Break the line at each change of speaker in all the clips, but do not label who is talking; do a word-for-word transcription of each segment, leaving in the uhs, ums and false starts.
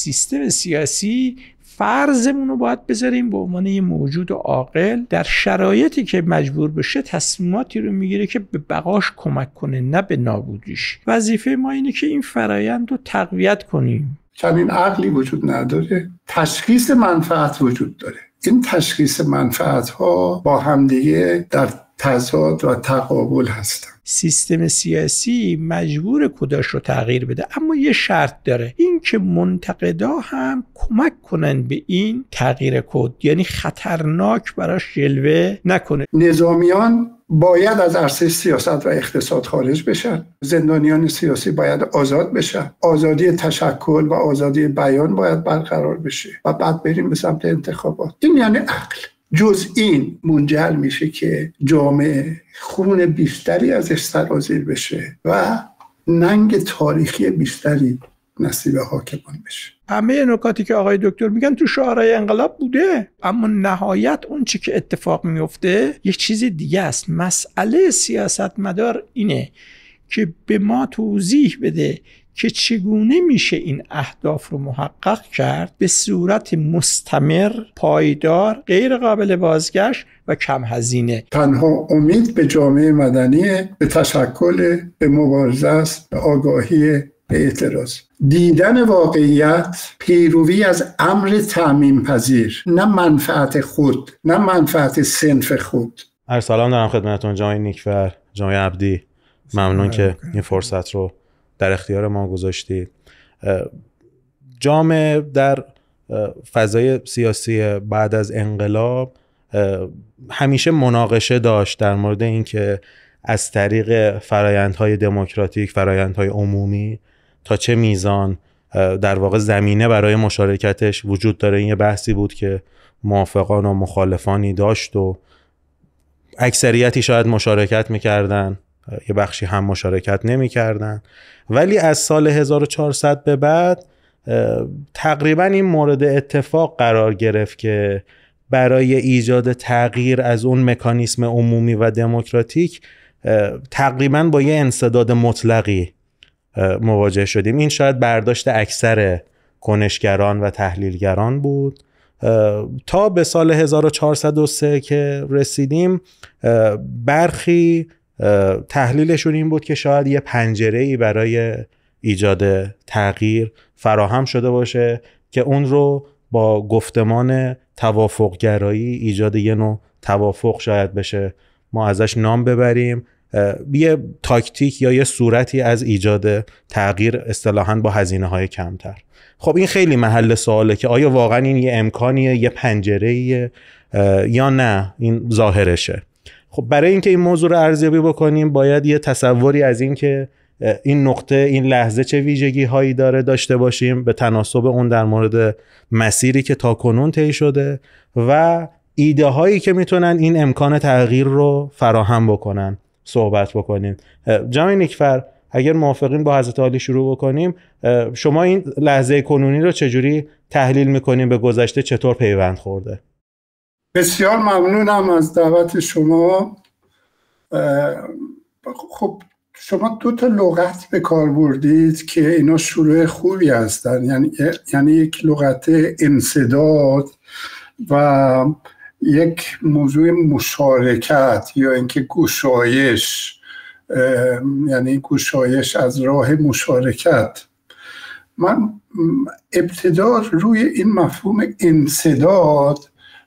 سیستم سیاسی فرضمون رو باید بذاریم به عنوان یه موجود عاقل در شرایطی که مجبور بشه تصمیماتی رو میگیره که به بقاش کمک کنه نه به نابودیش. وظیفه ما اینه که این فرایند رو تقویت کنیم.
چنین عقلی وجود نداره، تشخیص منفعت وجود داره. این تشخیص منفعت ها با همدیگه در تضاد و تقابل هستن.
سیستم سیاسی مجبور کداش رو تغییر بده، اما یه شرط داره، این که منتقدا هم کمک کنن به این تغییر کد، یعنی خطرناک براش جلوه نکنه.
نظامیان باید از عرصه سیاست و اقتصاد خارج بشن، زندانیان سیاسی باید آزاد بشن، آزادی تشکل و آزادی بیان باید برقرار بشه و بعد بریم به سمت انتخابات. این یعنی عقل. جز این منجر میشه که جامعه خون بیشتری ازش سرازیر بشه و ننگ تاریخی بیشتری نصیب حاکمان بشه.
همه نکاتی که آقای دکتر میگن تو شعارهای انقلاب بوده، اما نهایت اون چی که اتفاق میفته یه چیز دیگه است. مسئله سیاستمدار اینه که به ما توضیح بده که چگونه میشه این اهداف رو محقق کرد به صورت مستمر، پایدار، غیر قابل بازگشت و کم هزینه.
تنها امید به جامعه مدنی، به تشکل، به مبارزه است، به آگاهی، به اعتراض. دیدن واقعیت، پیروی از امر تعمیم پذیر، نه منفعت خود، نه منفعت صنف خود.
عرض سلام دارم خدمتتون جناب نیکفر، جناب عبدی. ممنون که این فرصت رو در اختیار ما گذاشتید. جامعه در فضای سیاسی بعد از انقلاب همیشه مناقشه داشت در مورد اینکه از طریق فرآیندهای دموکراتیک، فرآیندهای عمومی، تا چه میزان در واقع زمینه برای مشارکتش وجود داره. این یه بحثی بود که موافقان و مخالفانی داشت و اکثریتی شاید مشارکت میکردن، یه بخشی هم مشارکت نمی کردن. ولی از سال هزار و چهارصد به بعد تقریبا این مورد اتفاق قرار گرفت که برای ایجاد تغییر از اون مکانیسم عمومی و دموکراتیک تقریبا با یه انسداد مطلقی مواجه شدیم. این شاید برداشت اکثر کنشگران و تحلیلگران بود تا به سال هزار و چهارصد و سه که رسیدیم. برخی تحلیلشون این بود که شاید یه پنجره‌ای برای ایجاد تغییر فراهم شده باشه که اون رو با گفتمان توافق گرایی، ایجاد یه نوع توافق شاید بشه ما ازش نام ببریم، یه تاکتیک یا یه صورتی از ایجاد تغییر اصطلاحاً با هزینه‌های کمتر. خب این خیلی محل سواله که آیا واقعاً این یه امکانیه، یه پنجره‌ایه یا نه این ظاهرشه. خب برای اینکه این موضوع رو ارزیابی بکنیم باید یه تصوری از این که این نقطه، این لحظه چه ویژگی هایی داره داشته باشیم، به تناسب اون در مورد مسیری که تاکنون طی شده و ایده هایی که میتونن این امکان تغییر رو فراهم بکنن صحبت بکنیم. جناب نیکفر اگر موافقین با حضرت عالی شروع بکنیم، شما این لحظه کنونی رو چجوری تحلیل میکنیم، به گذشته چطور پیوند خورده؟
بسیار ممنونم از دعوت شما. خب شما دو تا لغت به کار بردید که اینا شروع خوبی هستن، یعنی یعنی یک لغت انسداد و یک موضوع مشارکت یا اینکه گشایش، یعنی گشایش از راه مشارکت. من ابتدا روی این مفهوم انسداد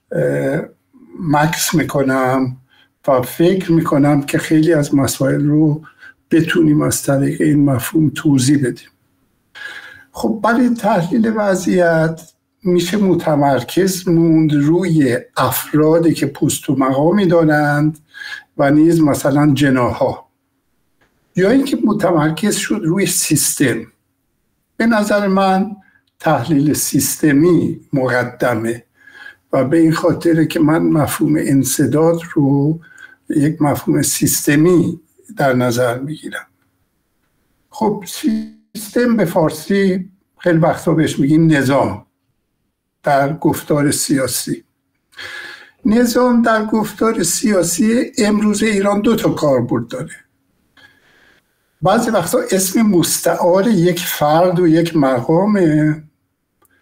مکس میکنم و فکر میکنم که خیلی از مسائل رو بتونیم از طریق این مفهوم توضیح بدیم. خب برای تحلیل وضعیت میشه متمرکز موند روی افرادی که پست و مقامی دارند و نیز مثلا جناح‌ها، یا اینکه متمرکز شد روی سیستم. به نظر من تحلیل سیستمی مقدمه و به این خاطره که من مفهوم انسداد رو یک مفهوم سیستمی در نظر میگیرم. خب سیستم به فارسی خیلی وقتا بهش میگیم نظام در گفتار سیاسی. نظام در گفتار سیاسی امروز ایران دو تا کاربرد داره. بعضی وقتا اسم مستعار یک فرد و یک مقامه،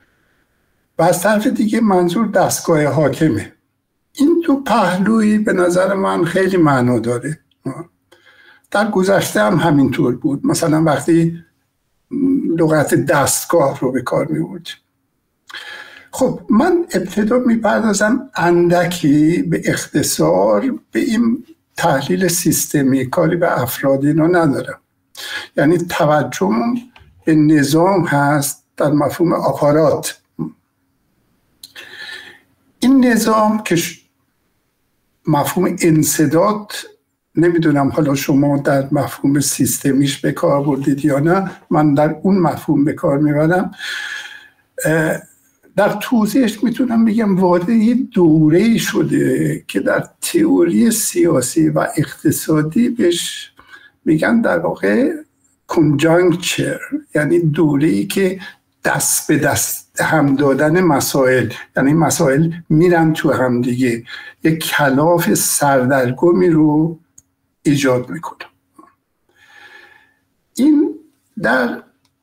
و از طرف دیگه منظور دستگاه حاکمه. این دو پهلوی به نظر من خیلی معنا داره. در گذشته هم همینطور بود. مثلا وقتی لغت دستگاه رو به کار می‌بردیم. خب من ابتدا میپردازم اندکی به اختصار به این تحلیل سیستمی، کاری به افراد اینا ندارم. یعنی توجه به نظام هست در مفهوم آپارات. این نظام که مفهوم انسداد، نمیدونم حالا شما در مفهوم سیستمیش به کار بردید یا نه، من در اون مفهوم به کار میبرم. در توضیحش میتونم بگم وارد یه دوره‌ای شده که در تئوری سیاسی و اقتصادی بهش میگن در واقع کنجانکچر، یعنی دوره‌ای که دست به دست هم دادن مسائل، یعنی مسائل میرن تو هم دیگه، یک کلاف سردرگمی رو ایجاد میکنه. این در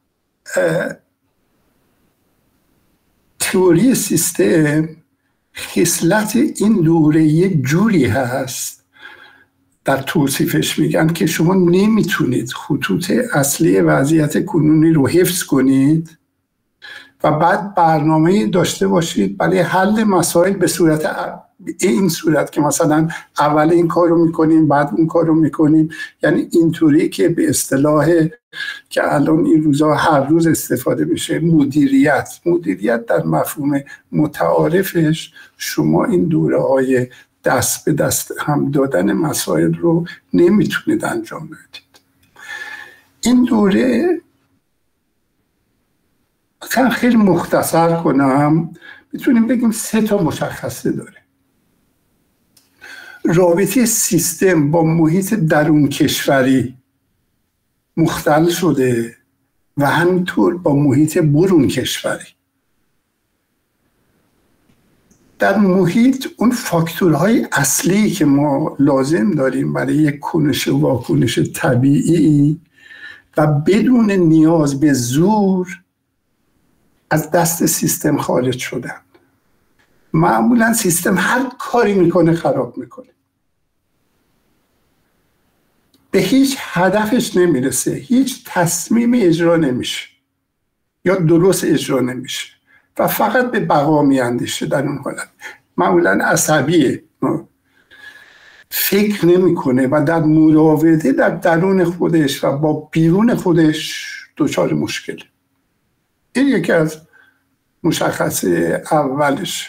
تئوری سیستم خصلت این دوره یک جوری هست، در توصیفش میگن که شما نمیتونید خطوط اصلی وضعیت کنونی رو حفظ کنید و بعد برنامه داشته باشید برای حل مسائل به صورت این صورت که مثلا اول این کار رو میکنیم بعد اون کار رو میکنیم. یعنی اینطوری که به اصطلاح که الان این روزها هر روز استفاده میشه، مدیریت مدیریت در مفهوم متعارفش، شما این دوره های دست به دست هم دادن مسائل رو نمیتونید انجام بدید. این دوره اصلا خیلی مختصر کنم میتونیم بگیم سه تا مشخصه داره. رابطه سیستم با محیط درون کشوری مختل شده و همینطور با محیط برون کشوری. در محیط اون فاکتورهای اصلی که ما لازم داریم برای یک کنش و واکنش طبیعی و بدون نیاز به زور از دست سیستم خارج شدن. معمولا سیستم هر کاری میکنه خراب میکنه، به هیچ هدفش نمیرسه، هیچ تصمیم اجرا نمیشه یا درست اجرا نمیشه و فقط به بقا میاندیشه. در اون حالت معمولا عصبیه، فکر نمیکنه و در مراوده در درون خودش و با بیرون خودش دچار مشکل. این یکی از مشخصه اولش.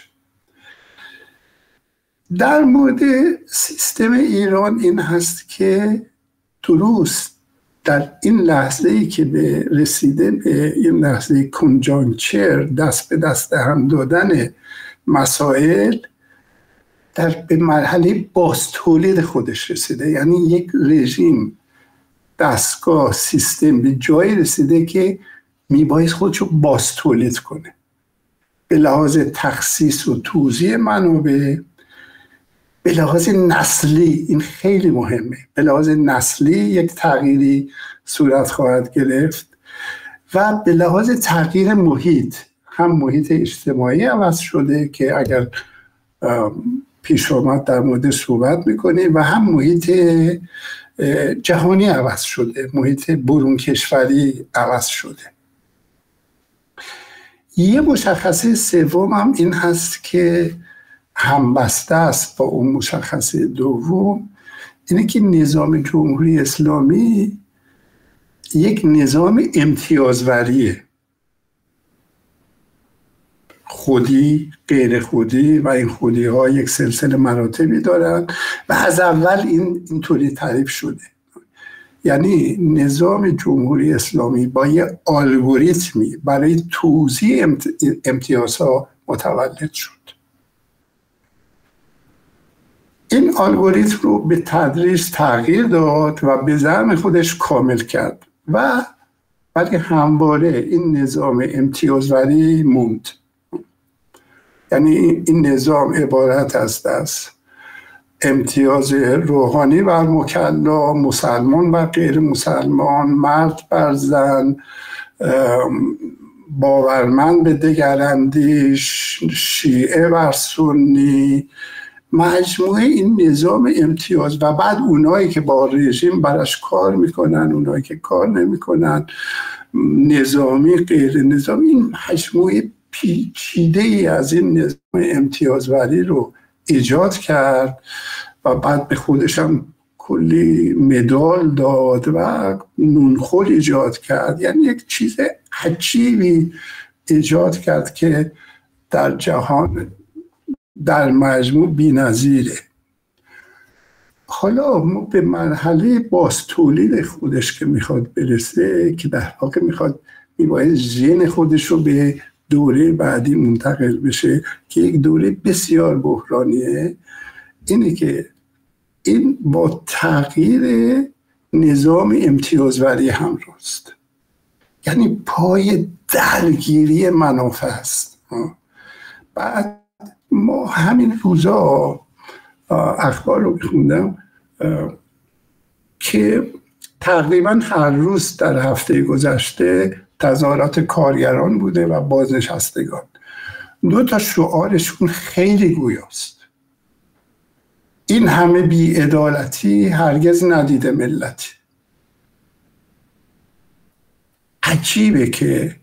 در مورد سیستم ایران این هست که درست در این لحظه ای که به رسیده به این لحظه کنجانکچر، دست به دست هم دادن مسائل، در به مرحله بازتولید خودش رسیده. یعنی یک رژیم، دستگاه، سیستم به جایی رسیده که میباید خودشو بازتولید کنه به لحاظ تخصیص و توزیع منابع، به لحاظ نسلی. این خیلی مهمه. به لحاظ نسلی یک تغییری صورت خواهد گرفت و به لحاظ تغییر محیط، هم محیط اجتماعی عوض شده که اگر پیش آمد در مورد صحبت میکنیم و هم محیط جهانی عوض شده، محیط برون کشوری عوض شده. یه مشخصه سوم هم این هست که همبسته است با اون مشخصه دوم، اینه که نظام جمهوری اسلامی یک نظام امتیازوریه، خودی، غیر خودی، و این خودی ها یک سلسله مراتبی دارن و از اول این اینطوری تعریف شده. یعنی نظام جمهوری اسلامی با یه الگوریتمی برای توزیع امتیازها متولد شد. این الگوریتم رو به تدریج تغییر داد و به زعم خودش کامل کرد و ولی همواره این نظام امتیازوری موند. یعنی این نظام عبارت است از امتیاز روحانی بر مکلا، مسلمان بر غیر مسلمان، مرد بر زن، باورمند به دگراندیش، شیعه و سنی، مجموعه این نظام امتیاز و بعد اونایی که با رژیم براش کار میکنن، اونایی که کار نمیکنن، نظامی غیر نظامی، این مجموعه پیچیده ای از این نظام امتیازوری رو ایجاد کرد و بعد به خودش هم کلی مدال داد و نونخور ایجاد کرد. یعنی یک چیز عجیبی ایجاد کرد که در جهان در مجموع بی‌نظیره. حالا ما به مرحله باز تولید خودش که میخواد برسه، که در واقع میخواد میباید ژن خودش رو به دوره بعدی منتقل بشه که یک دوره بسیار بحرانیه، اینه که این با تغییر نظام امتیازوری همراست. یعنی پای درگیری منافع است. بعد ما همین روزا اخبار رو میخوندم که تقریبا هر روز در هفته گذشته تظاهرات کارگران بوده و بازنشستگان. دو تا شعارشون خیلی گویاست: این همه بی‌عدالتی هرگز ندیده ملتی. عجیبه که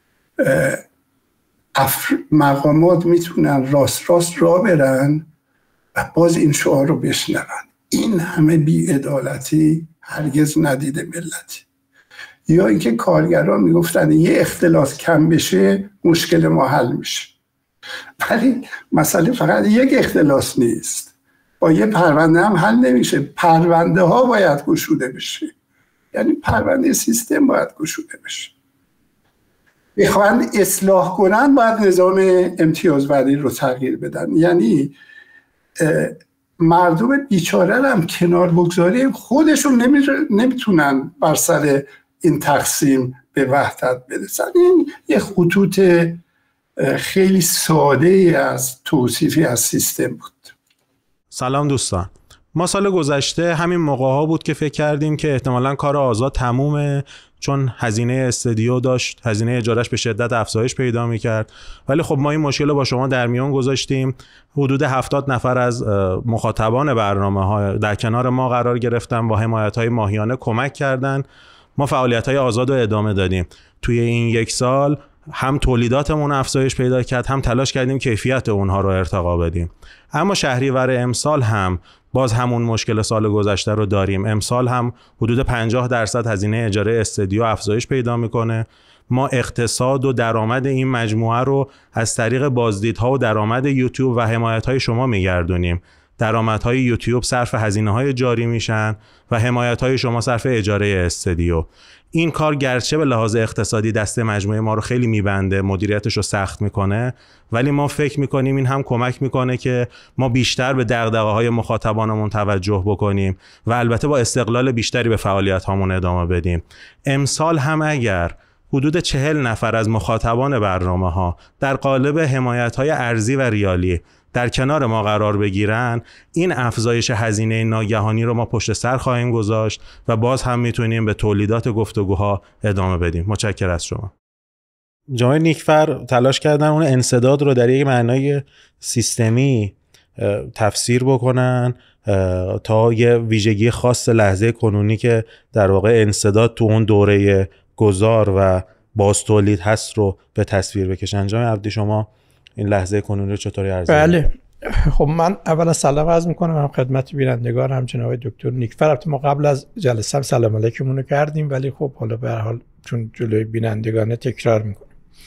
مقامات میتونن راست راست راه برن و باز این شعار رو بشنون: این همه بی‌عدالتی هرگز ندیده ملتی. یا اینکه کارگران میگفتن یه اختلاس کم بشه مشکل ما حل میشه. ولی مسئله فقط یک اختلاس نیست، با یه پرونده هم حل نمیشه. پرونده ها باید گشوده بشه، یعنی پرونده سیستم باید گشوده بشه. بخوان اصلاح کنن باید نظام امتیازوری رو تغییر بدن. یعنی مردم بیچاره هم کنار بگذاریم، خودشون نمیتونن بر سر این تقسیم به وحدت برسن. این یه خطوط خیلی ساده از توصیفی از سیستم بود.
سلام دوستان، ما سال گذشته همین موقع ها بود که فکر کردیم که احتمالاً کار آزاد تمومه، چون هزینه استودیو داشت، هزینه اجارش به شدت افزایش پیدا میکرد. ولی خب ما این مشکل رو با شما در میان گذاشتیم. حدود هفتاد نفر از مخاطبان برنامه ها در کنار ما قرار گرفتن، با حمایت های ماهیانه کمک کردن. ما فعالیت های آزاد رو ادامه دادیم. توی این یک سال هم تولیداتمون افزایش پیدا کرد، هم تلاش کردیم کیفیت اونها رو ارتقا بدیم. اما شهریور امسال هم باز همون مشکل سال گذشته رو داریم. امسال هم حدود پنجاه درصد هزینه اجاره استودیو افزایش پیدا میکنه. ما اقتصاد و درآمد این مجموعه رو از طریق بازدیدها و درآمد یوتیوب و حمایت‌های شما میگردونیم. درآمدهای یوتیوب صرف هزینه‌های جاری میشن و حمایت‌های شما صرف اجاره استودیو. این کار گرچه به لحاظ اقتصادی دست مجموعه ما رو خیلی میبنده، مدیریتش رو سخت میکنه، ولی ما فکر میکنیم این هم کمک میکنه که ما بیشتر به دغدغه‌های مخاطبانمون توجه بکنیم و البته با استقلال بیشتری به فعالیت هامون ادامه بدیم. امسال هم اگر حدود چهل نفر از مخاطبان برنامه ها در قالب حمایت های ارزی و ریالی در کنار ما قرار بگیرن، این افزایش هزینه ناگهانی رو ما پشت سر خواهیم گذاشت و باز هم میتونیم به تولیدات گفتگوها ادامه بدیم. متشکرم از شما. جناب نیکفر تلاش کردن اون انسداد رو در یک معنای سیستمی تفسیر بکنن تا یه ویژگی خاص لحظه کنونی که در واقع انسداد تو اون دوره گذار و باز تولید هست رو به تصویر بکشن. جناب عبدی شما این لحظه کنونی رو چطوری ارزیابی
بله. خب من اولا سلام عرض میکنم هم خدمت بینندگان، هم جناب دکتر نیکفر. البته ما قبل از جلسه هم سلام علیکمون رو کردیم، ولی خب حالا به هر حال چون جلوی بینندگان تکرار میکنم.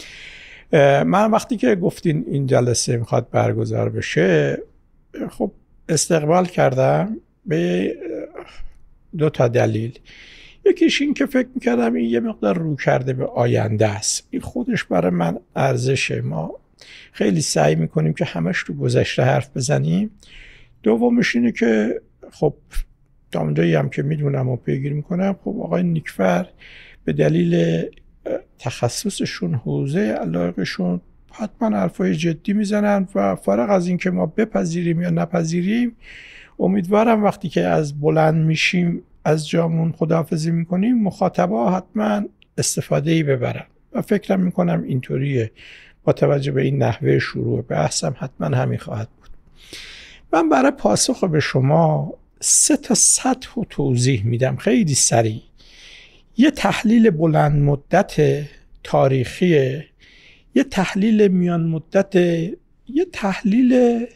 من وقتی که گفتین این جلسه میخواد برگزار بشه، خب استقبال کردم به دو تا دلیل. یکیش این که فکر میکردم این یه مقدار رو کرده به آینده است. این خودش برای من ارزشه. ما خیلی سعی میکنیم که همش تو گذشته حرف بزنیم. دومش اینه که خب دامدایی هم که میدونم و پیگیری میکنم، خب آقای نیکفر به دلیل تخصصشون، حوزه علاقهشون، حتما حرفای جدی میزنن و فارغ از این که ما بپذیریم یا نپذیریم، امیدوارم وقتی که از بلند میشیم از جامون خداحافظی میکنیم، مخاطبا حتما استفاده‌ای ببرن. و فکرم میکنم اینطوریه. با توجه به این نحوه شروع بحثم حتما همین خواهد بود. من برای پاسخ به شما سه تا سطح رو توضیح میدم خیلی سریع. یه تحلیل بلند مدت تاریخیه، یه تحلیل میان مدت، یه تحلیل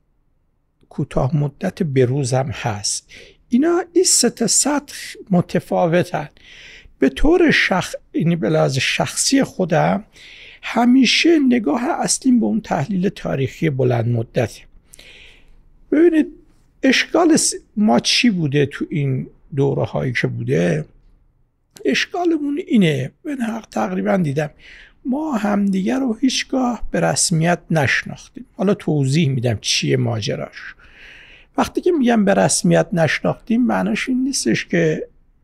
کوتاه مدت بروز هم هست. اینا این سه تا سطح متفاوتن. به طور شخص، یعنی به لحاظ شخصی خودم همیشه نگاه اصلیم به اون تحلیل تاریخی بلند مدته. ببینید اشکال ما چی بوده تو این دوره هایی که بوده؟ اشکالمون اینه، من حق تقریبا دیدم ما همدیگر رو هیچگاه به رسمیت نشناختیم. حالا توضیح میدم چیه ماجراش. وقتی که میگم به رسمیت نشناختیم معناش این نیستش که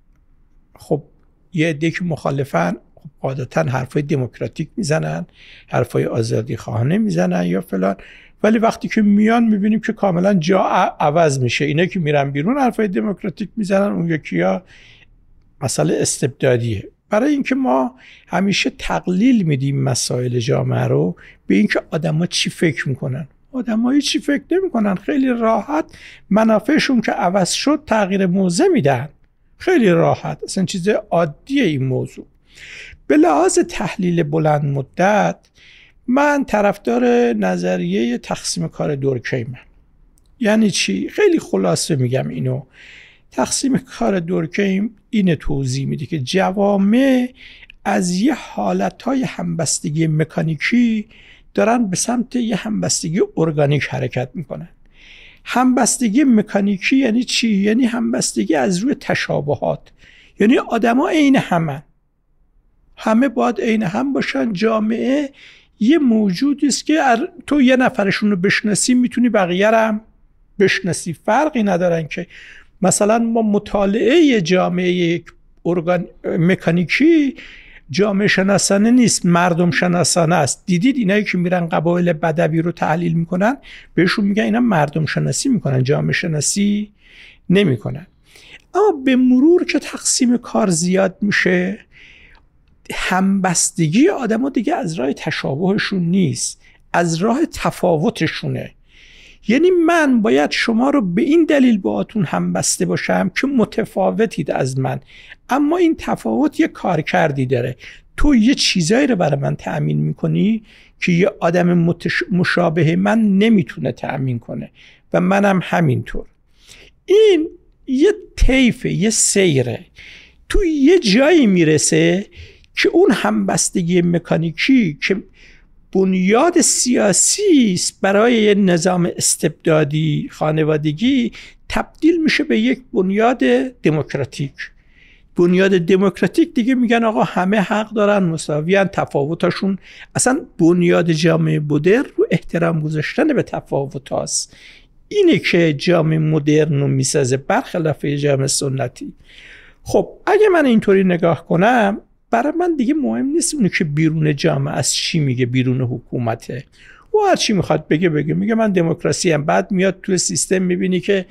خب یه عده که مخالفن خب عادتا حرفای دموکراتیک میزنن، حرفای آزادی خواهانه میزنن یا فلان، ولی وقتی که میان میبینیم که کاملا جا عوض میشه. اینا که میرن بیرون حرفای دموکراتیک میزنن، اون یکی‌ها مسئله استبدادیه. برای اینکه ما همیشه تقلیل میدیم مسائل جامعه رو به اینکه آدما چی فکر میکنن. آدمایی چی فکر نمیکنن، خیلی راحت منافعشون که عوض شد تغییر موضع میدن، خیلی راحت، اصلا چیز عادیه این موضوع. به لحاظ تحلیل بلند مدت من طرفدار نظریه تقسیم کار دورکهیمم. یعنی چی؟ خیلی خلاصه میگم اینو. تقسیم کار دورکهیم اینه توضیح میده که جوامع از یه حالتهای همبستگی مکانیکی دارن به سمت یه همبستگی ارگانیک حرکت میکنن. همبستگی مکانیکی یعنی چی؟ یعنی همبستگی از روی تشابهات. یعنی آدما عین همن، همه باید عین هم باشن. جامعه یه موجودی است که تو یه نفرشون رو بشناسی میتونی بقیه رو هم بشناسی، فرقی ندارن. که مثلا ما مطالعه جامعه یک ارگان مکانیکی جامعه شناسانه نیست، مردم شناسانه است. دیدید اینایی که میرن قبایل بدوی رو تحلیل میکنن بهشون میگن اینا مردم شناسی میکنن، جامعه شناسی نمیکنن. اما به مرور که تقسیم کار زیاد میشه همبستگی آدم‌ها دیگه از راه تشابهشون نیست، از راه تفاوتشونه. یعنی من باید شما رو به این دلیل باهاتون همبسته باشم که متفاوتید از من، اما این تفاوت یه کارکردی داره. تو یه چیزایی رو برای من تأمین میکنی که یه آدم متش... مشابه من نمیتونه تأمین کنه و منم همینطور. این یه طیفه، یه سیره. تو یه جایی میرسه که اون همبستگی مکانیکی که بنیاد سیاسی است برای یه نظام استبدادی خانوادگی تبدیل میشه به یک بنیاد دموکراتیک. بنیاد دموکراتیک دیگه میگن آقا همه حق دارن، مساویان، تفاوتاشون. اصلا بنیاد جامعه مدرن رو احترام گذاشتن به تفاوت هاست. اینه که جامعه مدرن رو میسازه برخلاف جامعه سنتی. خب اگه من اینطوری نگاه کنم برای من دیگه مهم نیست اونی که بیرون جامعه از چی میگه، بیرون حکومته و هر چی میخواد بگه بگه. میگه من دموکراسی ام، بعد میاد توی سیستم میبینی که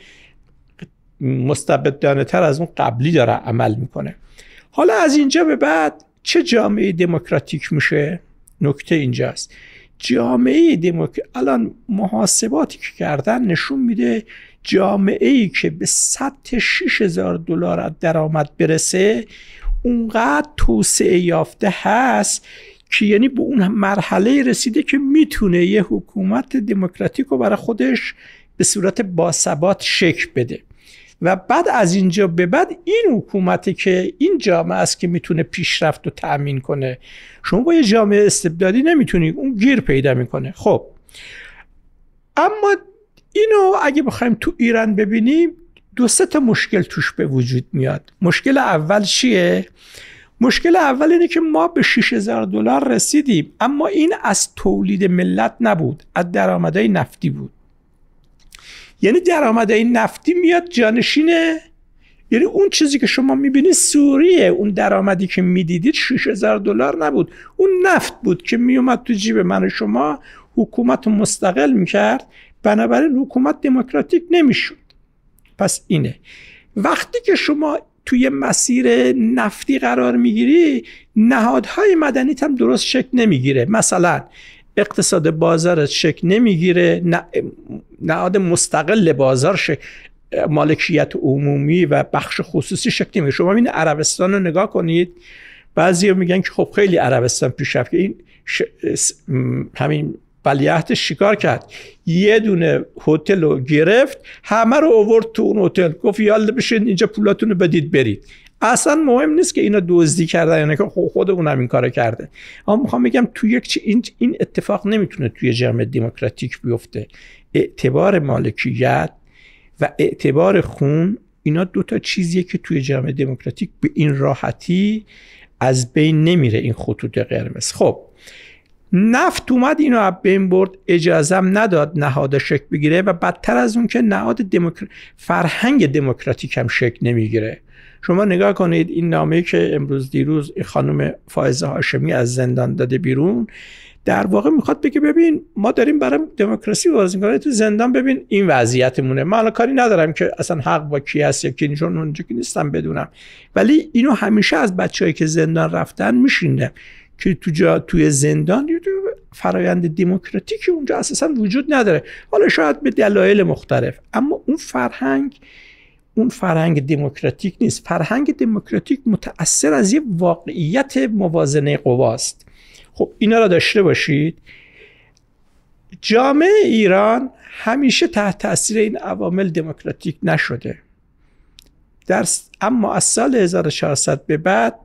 مستبدانه تر از اون قبلی داره عمل میکنه. حالا از اینجا به بعد چه جامعه دموکراتیک میشه؟ نکته اینجاست. جامعه دموکراتیک الان محاسباتی که کردن نشون میده جامعه‌ای که به سطح شش هزار دلار درآمد برسه اونقدر توسعه یافته هست که یعنی به اون مرحله رسیده که میتونه یه حکومت دموکراتیک رو برای خودش به صورت باثبات شکل بده. و بعد از اینجا به بعد این حکومتی که این جامعه است که میتونه پیشرفت رو تأمین کنه. شما با یه جامعه استبدادی نمیتونی، اون گیر پیدا میکنه. خب اما اینو اگه بخوایم تو ایران ببینیم دو سه تا مشکل توش به وجود میاد. مشکل اول چیه؟ مشکل اول اینه که ما به شش هزار دلار رسیدیم، اما این از تولید ملت نبود، از درآمدهای نفتی بود. یعنی درآمدهای نفتی میاد جانشینه، یعنی اون چیزی که شما میبینید سوریه، اون درآمدی که میدیدید شش هزار دلار نبود، اون نفت بود که میومد تو جیب من و شما، حکومت رو مستقل میکرد، بنابراین حکومت دموکراتیک نمیشد. پس اینه وقتی که شما توی مسیر نفتی قرار میگیری، نهادهای مدنیت هم درست شکل نمیگیره. مثلا اقتصاد بازار شکل نمیگیره، نهاد مستقل بازار شکل، مالکیت عمومی و بخش خصوصی شکل نمیگیره. شما این عربستان رو نگاه کنید، بعضیا میگن که خب خیلی عربستان پیشرفت که این ش... همین ولیعهد شکار کرد، یه دونه هتل رو گرفت، همه رو آورد تو اون هتل، گفت یالا بشین اینجا پولاتون رو بدید برید. اصلا مهم نیست که اینا دزدی کردن، یعنی که خود اون هم این کارو کرده. اما میخوام بگم تو یک چی این این اتفاق نمیتونه توی جامعه دموکراتیک بیفته. اعتبار مالکیت و اعتبار خون، اینا دو تا چیزیه که توی جامعه دموکراتیک به این راحتی از بین نمیره، این خطوط قرمز. خب نفت اومد اینو از بین برد، اجازه هم نداد نهاد شکل بگیره و بدتر از اون که نهاد دموکر... فرهنگ دموکراتیک هم شکل نمیگیره. شما نگاه کنید این نامه‌ای که امروز دیروز این خانم فائزه هاشمی از زندان داده بیرون، در واقع میخواد بگه ببین ما داریم برای دموکراسی بازی می‌کنیم، تو زندان ببین این وضعیتمونه. من الان کاری ندارم که اصلا حق با کی هست یا کی، چون اونجا که نیستم بدونم، ولی اینو همیشه از بچه‌ای که زندان رفتن میشینه که تو جا توی زندان فرایند دموکراتیکی اونجا اساسا وجود نداره، حالا شاید به دلایل مختلف، اما اون فرهنگ اون فرهنگ دموکراتیک نیست. فرهنگ دموکراتیک متأثر از یه واقعیت موازنه قواست. خب اینا را داشته باشید. جامعه ایران همیشه تحت تاثیر این عوامل دموکراتیک نشده، در اما از سال هزار و چهارصد به بعد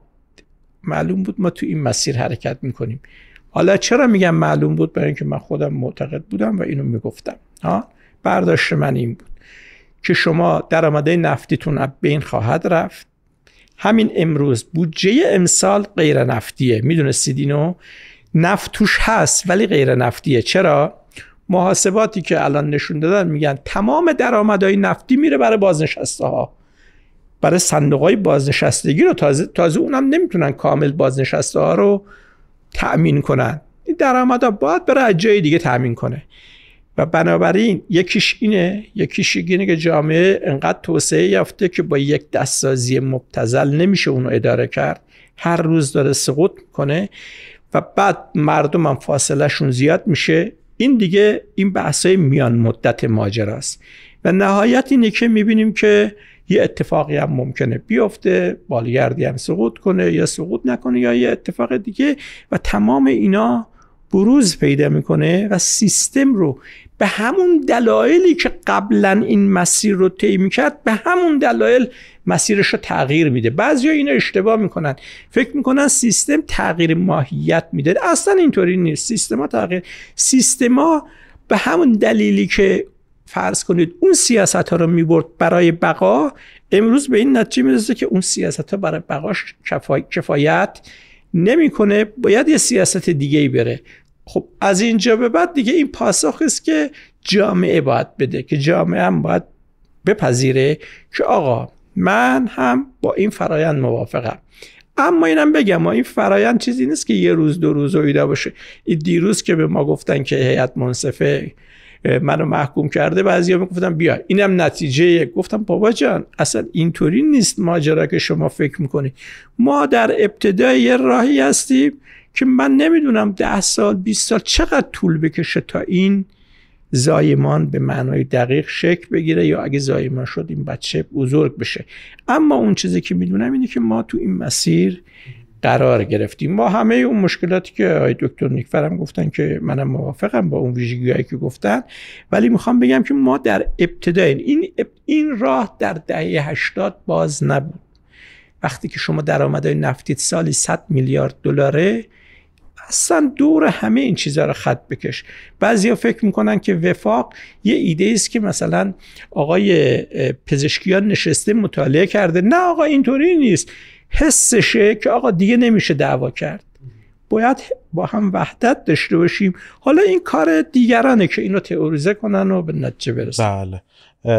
معلوم بود ما تو این مسیر حرکت میکنیم. حالا چرا میگم معلوم بود؟ برای اینکه من خودم معتقد بودم و اینو میگفتم. ها برداشت من این بود که شما درآمدهای نفتیتون از بین خواهد رفت. همین امروز بودجه امسال غیر نفتیه، میدونستید اینو؟ نفت توش هست ولی غیر نفتیه. چرا؟ محاسباتی که الان نشون دادن میگن تمام درآمدهای نفتی میره برای بازنشسته ها، برای صندوقهای بازنشستگی رو، تازه تازه اونم نمیتونن کامل بازنشسته ها رو تأمین کنن، این درآمدها باید برای جای دیگه تأمین کنه. و بنابراین یکیش اینه، یکیش اینه که جامعه انقدر توسعه یافته که با یک دستسازی مبتذل نمیشه اونو اداره کرد، هر روز داره سقوط میکنه و بعد مردم هم فاصله شون زیاد میشه. این دیگه این بحثای میان مدت ماجراست و نهایت اینه که میبینیم که یه اتفاقی هم ممکنه بیفته، بالگردی هم سقوط کنه یا سقوط نکنه یا یه اتفاق دیگه و تمام اینا بروز پیدا میکنه و سیستم رو به همون دلایلی که قبلا این مسیر رو طی میکرد به همون دلایل مسیرش رو تغییر میده. بعضیا اینو اشتباه میکنن، فکر میکنن سیستم تغییر ماهیت میده، اصلا اینطوری نیست. سیستما تغییر سیستما به همون دلیلی که فرض کنید اون سیاست ها رو میبرد برای بقا، امروز به این نتیجه میرسه که اون سیاست ها برای بقاش کفای... کفایت نمیکنه، باید یه سیاست دیگه ای بره. خب از اینجا به بعد دیگه این پاسخ است که جامعه باید بده، که جامعه هم باید بپذیره که آقا من هم با این فرایند موافقم. اما اینم بگم این فرایند چیزی نیست که یه روز دو روز اویدا باشه. این دیروز که به ما گفتن که هیئت منصفه منو محکوم کرده، بعضیا میگفتن بیا اینم نتیجه. گفتم بابا جان اصلا اینطوری نیست ماجرا که شما فکر میکنی. ما در ابتدای یه راهی هستیم که من نمیدونم ده سال بیست سال چقدر طول بکشه تا این زایمان به معنای دقیق شکل بگیره یا اگه زایمان شد این بچه بزرگ بشه. اما اون چیزی که میدونم اینه که ما تو این مسیر قرار گرفتیم. ما همه اون مشکلاتی که آقای دکتر نیکفر هم گفتن که منم موافقم با اون ویژگی‌هایی که گفتن، ولی میخوام بگم که ما در ابتدای این این راه در دهه هشتاد باز نبود. وقتی که شما درآمدهای نفتیت سالی صد میلیارد دلاره، اصلا دور همه این چیزها رو خط بکش. بعضیا فکر میکنن که وفاق یه ایده است که مثلا آقای پزشکیان نشسته مطالعه کرده. نه آقا اینطوری نیست. حسشه که آقا دیگه نمیشه دعوا کرد، باید با هم وحدت داشته باشیم. حالا این کار دیگرانه که اینو تئوریزه کنن و به نتیجه برسن.
بله،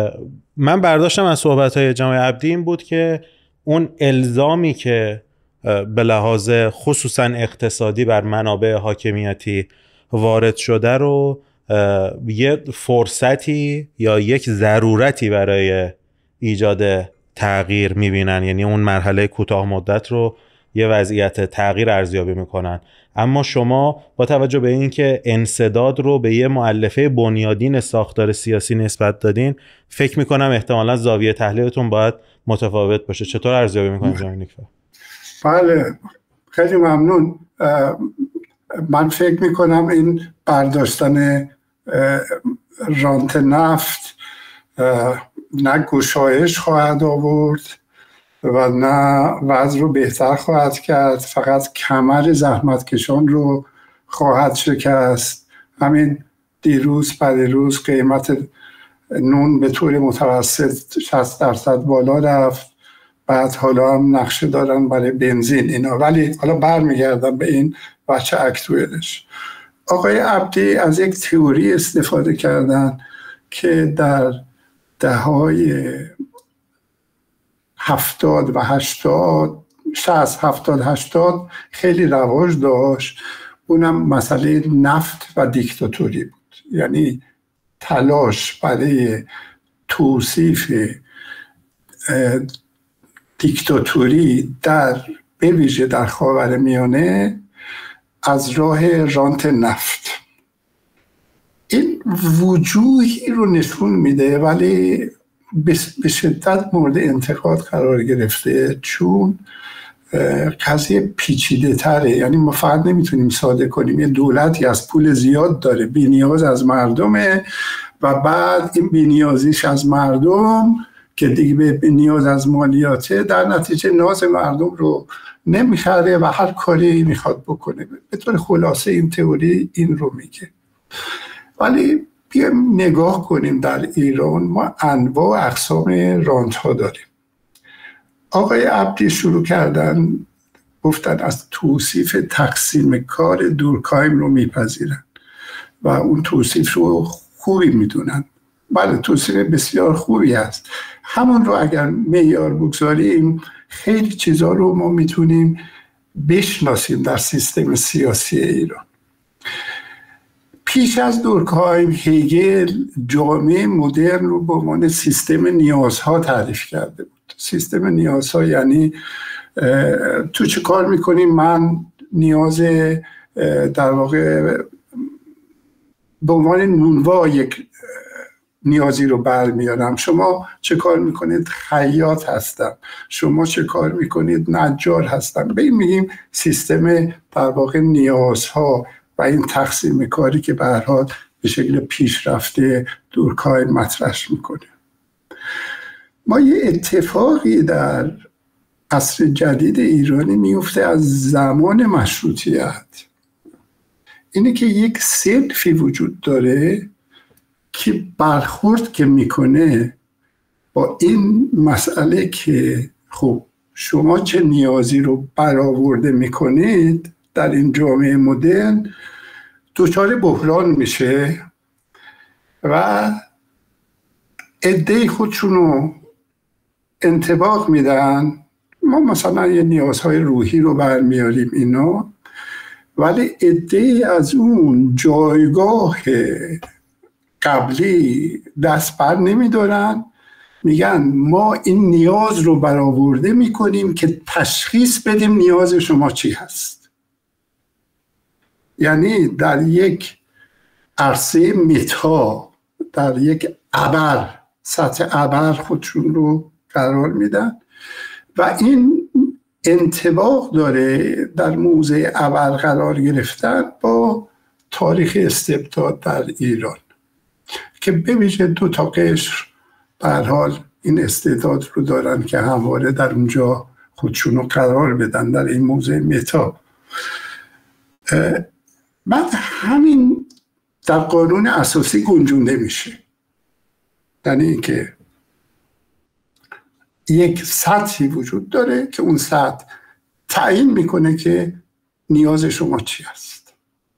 من برداشتم از صحبت‌های جناب عبدی این بود که اون الزامی که به لحاظ خصوصا اقتصادی بر منابع حاکمیتی وارد شده رو یه فرصتی یا یک ضرورتی برای ایجاد تغییر میبینن، یعنی اون مرحله کوتاه مدت رو یه وضعیت تغییر ارزیابی میکنن. اما شما با توجه به اینکه انسداد رو به یه مؤلفه بنیادین ساختار سیاسی نسبت دادین، فکر میکنم احتمالاً زاویه تحلیلتون باید متفاوت باشه. چطور ارزیابی میکنین جناب نیکفر؟
بله خیلی ممنون. من فکر میکنم این برداشتن رانت نفت نه گشایش خواهد آورد و نه وضع رو بهتر خواهد کرد، فقط کمر زحمتکشان رو خواهد شکست. همین دیروز پریروز قیمت نون به طور متوسط شصت درصد بالا رفت، بعد حالا هم نقشه دارن برای بنزین اینا. ولی حالا برمیگردم به این بچه اکتویلش. آقای عبدی از یک تئوری استفاده کردن که در دههای هفتاد و هشتاد شصت هفتاد هشتاد خیلی رواج داشت، اونم مسئله نفت و دیکتاتوری بود. یعنی تلاش برای توصیف دیکتاتوری در به ویژه در خاورمیانه از راه رانت نفت. این وجوهی رو نشون میده ولی به شدت مورد انتقاد قرار گرفته، چون قضیه پیچیده تره. یعنی ما فقط نمیتونیم ساده کنیم یه دولتی از پول زیاد داره، بی‌نیاز از مردمه، و بعد این بی‌نیازیش از مردم که دیگه به نیاز از مالیاته، در نتیجه ناز مردم رو نمیخره و هر کاری میخواد بکنه. به طور خلاصه این تئوری این رو میگه. ولی بیایم نگاه کنیم در ایران ما انواع و اقسام رانت ها داریم. آقای عبدی شروع کردن گفتن از توصیف تقسیم کار دورکایم رو میپذیرن و اون توصیف رو خوبی میدونن. بله توصیف بسیار خوبی است. همون رو اگر معیار بگذاریم خیلی چیزا رو ما میتونیم بشناسیم در سیستم سیاسی ایران. پیش از دورکایم هگل جامعه مدرن رو به عنوان سیستم نیازها تعریف کرده بود. سیستم نیازها یعنی تو چه کار میکنیم؟ من نیاز در واقع به عنوان نونوا یک نیازی رو برمیارم. شما چه کار میکنید؟ خیاط هستم. شما چه کار میکنید؟ نجار هستم. به این میگیم سیستم در واقع نیازها و این تقسیم کاری که به هر حال به شکل پیشرفته دورکایم مطرح میکنه. ما یه اتفاقی در عصر جدید ایرانی میفته از زمان مشروطیت، اینه که یک صنفی وجود داره که برخورد که میکنه با این مسئله که خب شما چه نیازی رو برآورده میکنید در این جامعه مدرن، دچار بحران میشه و عده خودشون رو انطباق میدن. ما مثلا یه نیازهای روحی رو برمیاریم اینا، ولی عده از اون جایگاه قبلی دست بر نمیدارن، میگن ما این نیاز رو برآورده میکنیم که تشخیص بدیم نیاز شما چی هست. یعنی در یک عرصه متا، در یک ابر، سطح ابر خودشون رو قرار میدن و این انطباق داره در موضع ابر قرار گرفتن با تاریخ استبداد در ایران که به ویژه دو تا قشر به هر حال این استعداد رو دارن که همواره در اونجا خودشون رو قرار بدن در این موضع متا. بعد همین در قانون اساسی گنجونده میشه، یعنی اینکه یک سطحی وجود داره که اون سطح تعیین میکنه که نیاز شما چی است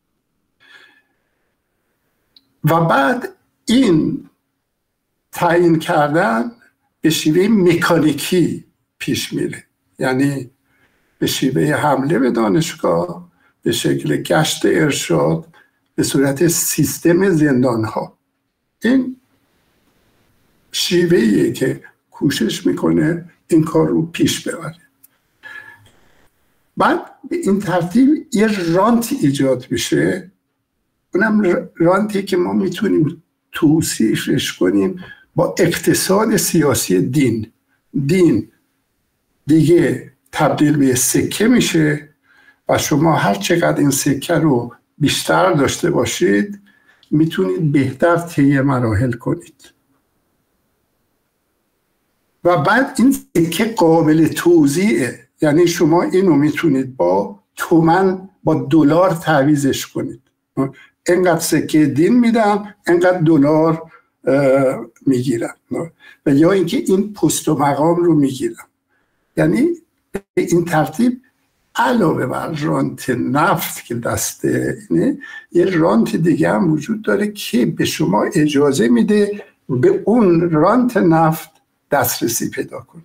و بعد این تعیین کردن به شیوه مکانیکی پیش میره، یعنی به شیوه حمله به دانشگاه، به شکل گشت ارشاد، به صورت سیستم زندان ها. این شیوهیه که کوشش میکنه این کار رو پیش ببره. بعد به این ترتیب یه رانت ایجاد بشه، اونم رانتی که ما میتونیم توصیفش کنیم با اقتصاد سیاسی دین. دین دیگه تبدیل به سکه میشه و شما هر چقدر این سکه رو بیشتر داشته باشید میتونید بهتر طی مراحل کنید و بعد این سکه قابل توزیعه، یعنی شما اینو میتونید با تومن با دلار تعویضش کنید، اینقدر سکه دین میدم اینقدر دلار میگیرم و یا اینکه این پست و مقام رو میگیرم. یعنی به این ترتیب علاوه بر رانت نفت که دست اینه یه رانت دیگه هم وجود داره که به شما اجازه میده به اون رانت نفت دسترسی پیدا کنید.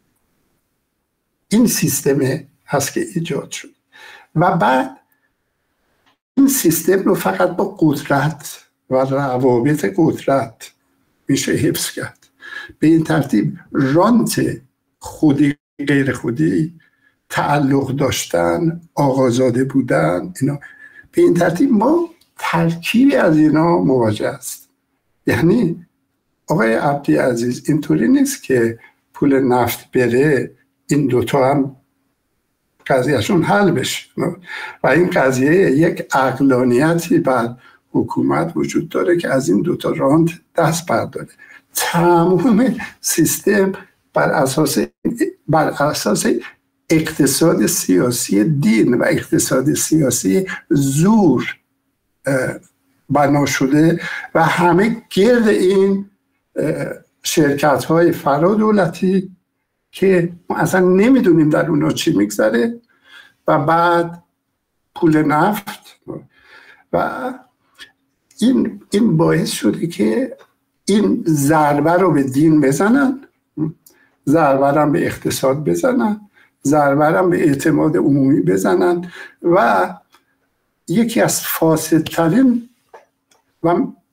این سیستم هست که ایجاد شد و بعد این سیستم رو فقط با قدرت و روابط قدرت میشه حفظ کرد. به این ترتیب رانت خودی غیر خودی، تعلق داشتن، آقازاده بودن، اینا به این ترتیب ما ترکیبی از اینا مواجه است. یعنی آقای عبدی عزیز اینطوری نیست که پول نفت بره این دوتا هم قضیهشون حل بشه و این قضیه یک عقلانیتی بر حکومت وجود داره که از این دوتا رانت دست برداره. تمام سیستم بر اساس بر اساس اقتصاد سیاسی دین و اقتصاد سیاسی زور بنا شده و همه گرد این شرکت های فرادولتی که ما اصلا نمیدونیم در اونا چی میگذره و بعد پول نفت و این این باعث شده که این ضربه رو به دین بزنن، ضربه رو به اقتصاد بزنن، ضربه رو به اعتماد عمومی بزنن و یکی از فاسدترین و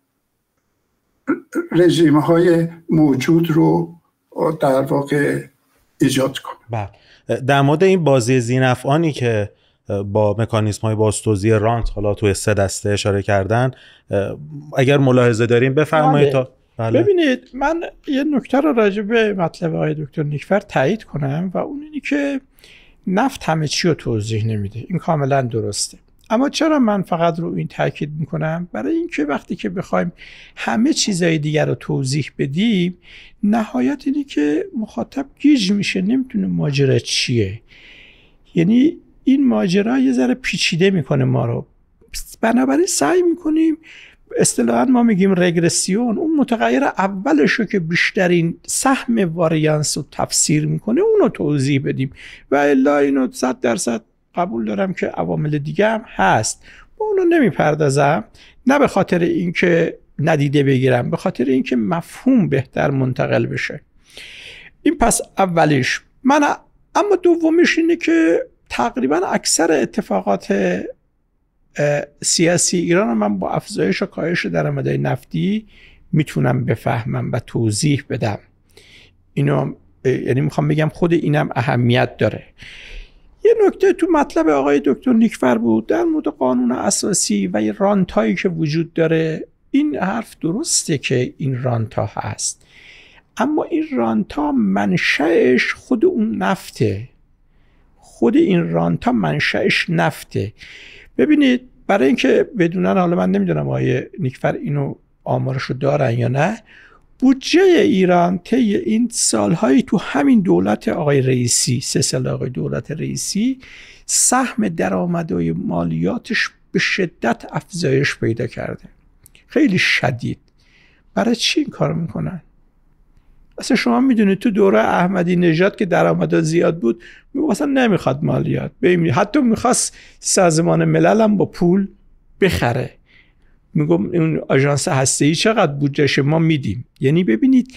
رژیم های موجود رو در واقع ایجاد کنه.
بله، در مورد این بازی ذی‌نفعانی که با مکانیزم های بازتوزیع رانت حالا توی سه دسته اشاره کردن اگر ملاحظه داریم بفرمایید. تا
بله. ببینید من یه نکته رو راجع به مطلب آقای دکتر نیکفر تایید کنم و اون اینی که نفت همه چی رو توضیح نمیده، این کاملا درسته. اما چرا من فقط رو این تاکید میکنم؟ برای اینکه وقتی که بخوایم همه چیزای دیگر رو توضیح بدیم نهایت اینی که مخاطب گیج میشه، نمیتونه ماجرا چیه. یعنی این ماجرا یه ذره پیچیده میکنه ما رو، بنابراین سعی میکنیم اصطلاحاً ما میگیم رگرسیون، اون متغیر اولش رو که بیشترین سهم واریانس رو تفسیر میکنه اونو توضیح بدیم و الا اینو صد درصد قبول دارم که عوامل دیگه هم هست، با اونو نمیپردازم، نه به خاطر اینکه ندیده بگیرم، به خاطر اینکه مفهوم بهتر منتقل بشه. این پس اولیش. من اما دومیش اینه که تقریبا اکثر اتفاقات سیاسی ایران رو من با افزایش و کاهش درآمدهای نفتی میتونم بفهمم و توضیح بدم. اینو یعنی میخوام بگم خود اینم اهمیت داره. یه نکته تو مطلب آقای دکتر نیکفر بود در مورد قانون اساسی و یه رانتایی که وجود داره. این حرف درسته که این رانتا هست، اما این رانتا منشأش خود اون نفته، خود این رانتا منشأش نفته. ببینید برای اینکه بدونن، حالا من نمیدونم آقای نیکفر اینو آمارشو دارن یا نه، بودجه ایران طی این سالهایی تو همین دولت آقای رئیسی، سه سال آقای دولت رئیسی، سهم درآمدهای مالیاتش به شدت افزایش پیدا کرده، خیلی شدید. برای چی این کار میکنن؟ اصلا شما میدونید تو دوره احمدی نژاد که درآمدها زیاد بود اصلا نمیخواد مالیات، حتی میخواست سازمان ملل هم با پول بخره. میگم این آژانس هسته‌ای چقدر بودجهش ما میدیم. یعنی ببینید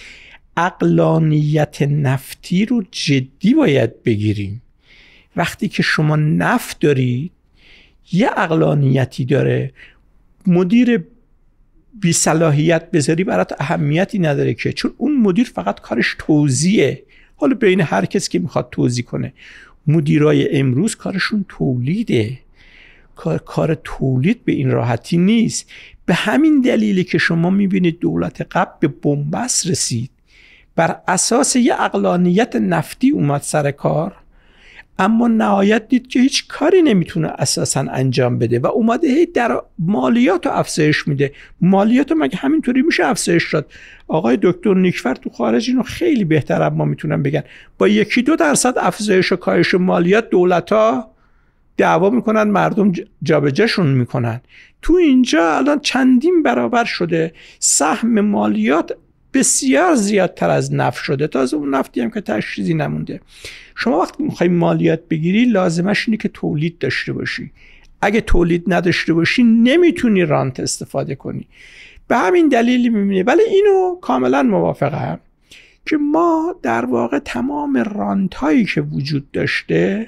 عقلانیت نفتی رو جدی باید بگیریم. وقتی که شما نفت دارید یه عقلانیتی داره، مدیر بی صلاحیت بذاری برات اهمیتی نداره که، چون اون مدیر فقط کارش توزیعه، حالا بین هر کسی که میخواد توضیح کنه. مدیرای امروز کارشون تولیده، کار کار تولید به این راحتی نیست. به همین دلیلی که شما میبینید دولت قبل به بنبست رسید، بر اساس یه عقلانیت نفتی اومد سر کار، اما نهایت دید که هیچ کاری نمیتونه اساساً انجام بده و اومده هی در مالیات رو افزایش میده. مالیات رو مگه همینطوری میشه افزایش داد؟ آقای دکتر نیکفر تو خارج اینو خیلی بهتر ما میتونن بگن. با یکی دو درصد افزایش و کاهش مالیات دولت‌ها دعوا میکنن، مردم جابجاشون میکنن. تو اینجا الان چندین برابر شده، سهم مالیات بسیار زیادتر از نفت شده. تازه اون نفتی هم که تاش چیزی نمونده. شما وقتی میخوای مالیات بگیری لازمش اینه که تولید داشته باشی. اگه تولید نداشته باشی نمیتونی رانت استفاده کنی. به همین دلیلی میبینی. ولی اینو کاملا موافقم که ما در واقع تمام رانت هایی که وجود داشته،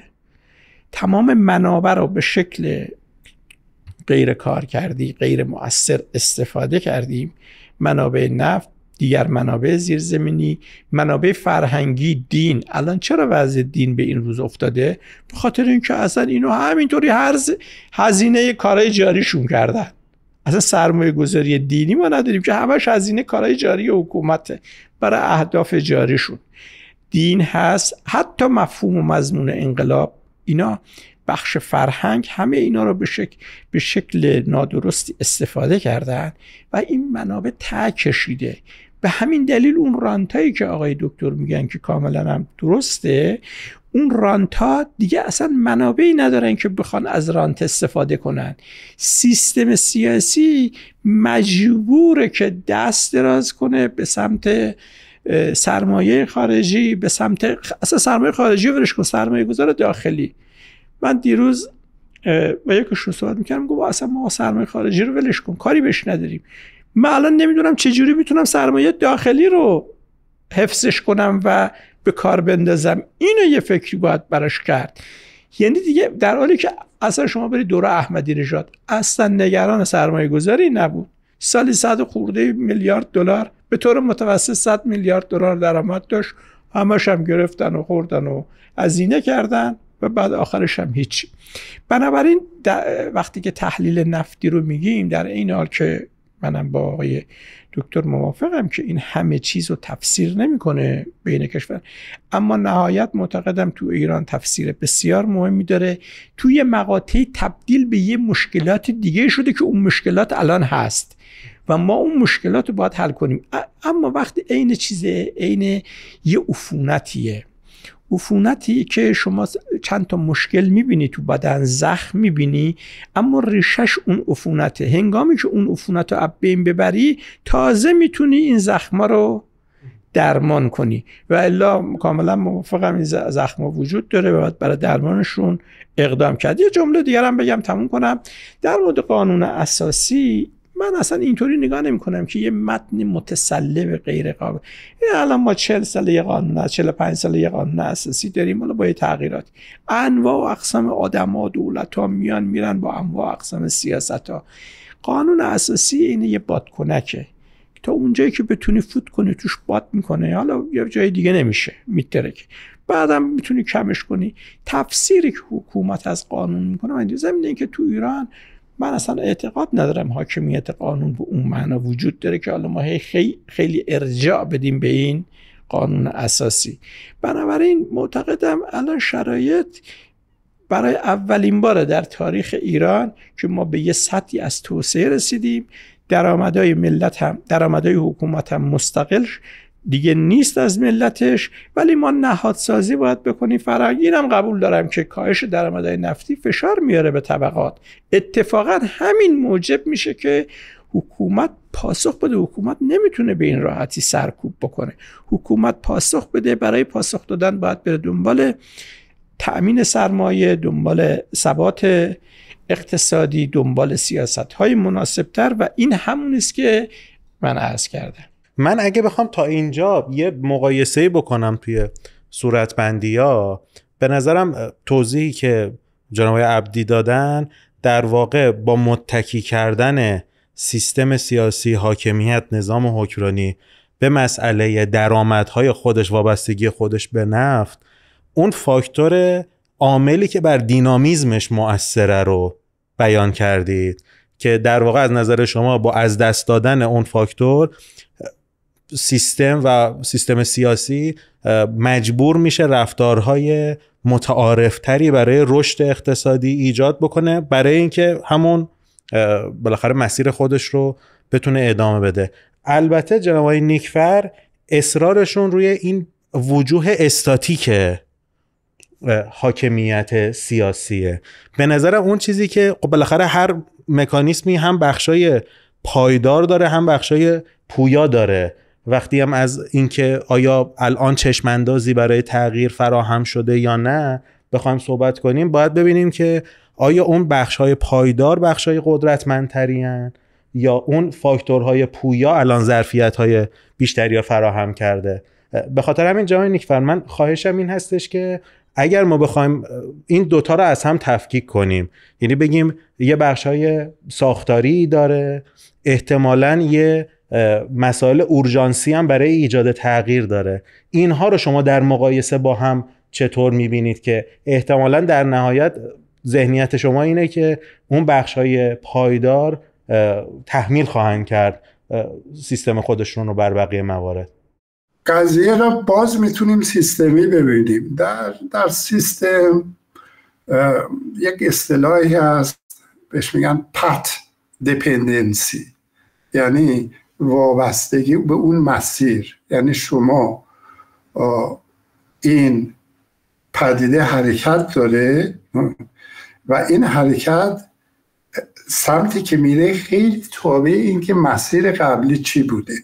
تمام منابع رو به شکل غیر کار کردی، غیر مؤثر استفاده کردیم. منابع نفت، دیگر منابع زیرزمینی، منابع فرهنگی، دین. الان چرا وضع دین به این روز افتاده؟ به خاطر اینکه اصلا اینو همینطوری هر هزینه کارهای جاریشون کردن. اصلا سرمایه گذاری دینی ما نداریم که همش هزینه کارهای جاری حکومته برای اهداف جاریشون. دین هست، حتی مفهوم و مضمون انقلاب، اینا بخش فرهنگ، همه اینا رو به شکل به شکل نادرستی استفاده کردن و این منابع ته کشیده. به همین دلیل اون رانتایی که آقای دکتر میگن که کاملا هم درسته، اون رانتا دیگه اصلا منابعی ندارن که بخوان از رانت استفاده کنن. سیستم سیاسی مجبوره که دست دراز کنه به سمت سرمایه خارجی، به سمت اصلا سرمایه خارجی رو ورش کن، سرمایه گذار داخلی. من دیروز با یکیشون صحبت میکردم، گفت اصلا ما سرمایه خارجی رو ولش کن، کاری بهش نداریم. من الان نمیدونم چجوری میتونم سرمایه داخلی رو حفظش کنم و به کار بندازم. اینو یه فکری باید براش کرد. یعنی دیگه در حالی که اصلا شما برید دوره احمدی نژاد اصلا نگران سرمایه گذاری نبود، سالی صد خورده میلیارد دلار به طور متوسط صد میلیارد دلار درآمد داشت، همش هم گرفتن و خوردن و هزینه کردن و بعد آخرش هم هیچی. بنابراین وقتی که تحلیل نفتی رو میگیم، در این حال که منم با آقای دکتر موافقم که این همه چیز رو تفسیر نمیکنه بین کشور، اما نهایت معتقدم تو ایران تفسیر بسیار مهمی داره. توی مقاطعی تبدیل به یه مشکلات دیگه شده که اون مشکلات الان هست و ما اون مشکلات رو باید حل کنیم. اما وقتی عین چیزه، عین یه عفونتیه، عفونتی که شما چند تا مشکل میبینی تو بدن، زخم میبینی، اما ریشش اون عفونته. هنگامی که اون عفونت رو از بین ببری تازه میتونی این زخما رو درمان کنی. و الا کاملا موافقم این زخما وجود داره و باید برای درمانشون اقدام کرد. یه جمله دیگر هم بگم تموم کنم. در مورد قانون اساسی من اصلا اینطوری نگاه نمی کنم که یه متن متسلب غیر قابل. الان ما چهل ساله یه قانون، چهل و پنج ساله یه قانون اساسی داریم، حالا با یه تغییرات. انواع و اقسام آدم‌ها، دولت‌ها میان میرن با انواع و اقسام سیاست‌ها. قانون اساسی اینه یه بادکنکه، تا اونجایی که بتونی فوت کنی توش باد میکنه، حالا یه جای دیگه نمیشه، میترکه. بعدم میتونی کمش کنی. تفسیری که حکومت از قانون میکنه، من زمینه این که تو ایران من اصلا اعتقاد ندارم حاکمیت قانون به اون معنا وجود داره که حالا ما خیلی خیلی ارجاع بدیم به این قانون اساسی. بنابراین معتقدم الان شرایط برای اولین بار در تاریخ ایران که ما به یه سطحی از توسعه رسیدیم، درآمدهای ملت هم درآمدهای حکومت هم مستقل دیگه نیست از ملتش، ولی ما نهادسازی باید بکنیم. فرهنگ اینم قبول دارم که کاهش درآمدهای نفتی فشار میاره به طبقات. اتفاقا همین موجب میشه که حکومت پاسخ بده. حکومت نمیتونه به این راحتی سرکوب بکنه. حکومت پاسخ بده، برای پاسخ دادن باید بره دنبال تأمین سرمایه، دنبال ثبات اقتصادی، دنبال سیاست‌های مناسبتر، و این همون است که من عرض کردم.
من اگه بخوام تا اینجا یه مقایسه بکنم توی صورتبندی‌ها، به نظرم توضیحی که جناب عبدی دادن در واقع با متکی کردن سیستم سیاسی، حاکمیت، نظام حکمرانی به مسئله درآمدهای خودش، وابستگی خودش به نفت، اون فاکتور عاملی که بر دینامیزمش مؤثره رو بیان کردید که در واقع از نظر شما با از دست دادن اون فاکتور سیستم و سیستم سیاسی مجبور میشه رفتارهای متعارفتری برای رشد اقتصادی ایجاد بکنه برای اینکه همون بالاخره مسیر خودش رو بتونه ادامه بده. البته جناب آقای نیکفر اصرارشون روی این وجوه استاتیک حاکمیت سیاسیه. به نظرم اون چیزی که بالاخره هر مکانیزمی هم بخشای پایدار داره هم بخشای پویا داره. وقتی هم از اینکه آیا الان چشماندازی برای تغییر فراهم شده یا نه بخوایم صحبت کنیم، باید ببینیم که آیا اون بخشای پایدار بخشای قدرتمندتری هن یا اون فاکتورهای پویا الان ظرفیت‌های بیشتری فراهم کرده. به خاطر همین جناب نیکفر من خواهشم این هستش که اگر ما بخوایم این دوتا رو از هم تفکیک کنیم، یعنی بگیم یه بخشای ساختاری داره، احتمالاً یه مسائل اورژانسی هم برای ایجاد تغییر داره، اینها رو شما در مقایسه با هم چطور میبینید که احتمالاً در نهایت ذهنیت شما اینه که اون بخشای پایدار تحمیل خواهند کرد سیستم خودشون رو بر بقیه موارد؟
قضیه را باز میتونیم سیستمی ببینیم. در در سیستم یک اصطلاحی هست بهش میگن پت دیپندنسی، یعنی وابستگی به اون مسیر. یعنی شما این پدیده حرکت داره و این حرکت سمتی که میره خیلی تابع این که مسیر قبلی چی بوده.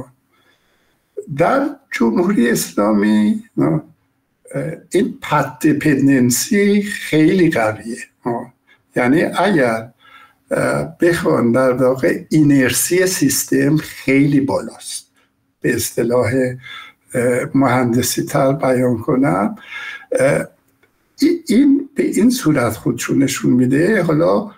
در جمهوری اسلامی این پت دیپندنسی خیلی قویه. یعنی اگر بخوان در واقع اینرسی سیستم خیلی بالاست، به اصطلاح مهندسی تر بیان کنم، این به این صورت خودشون نشون میده. حالا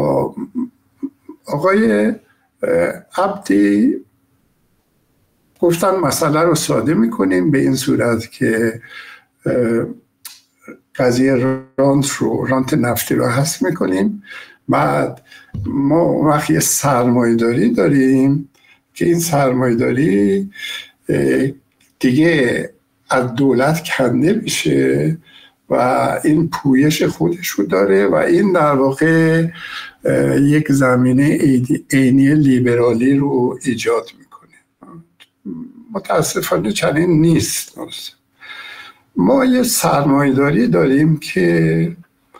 آقای عبدی گفتن مسئله رو ساده میکنیم به این صورت که قضیه رانت رو رانت نفتی رو حذف میکنیم، بعد ما وقتی سرمایه‌داری داریم که این سرمایه‌داری دیگه از دولت کنده میشه و این پویش خودش رو داره و این در واقع یک زمینه عینی لیبرالی رو ایجاد میکنه. متاسفانه چنین نیست. ما یه سرمایه‌داری داریم که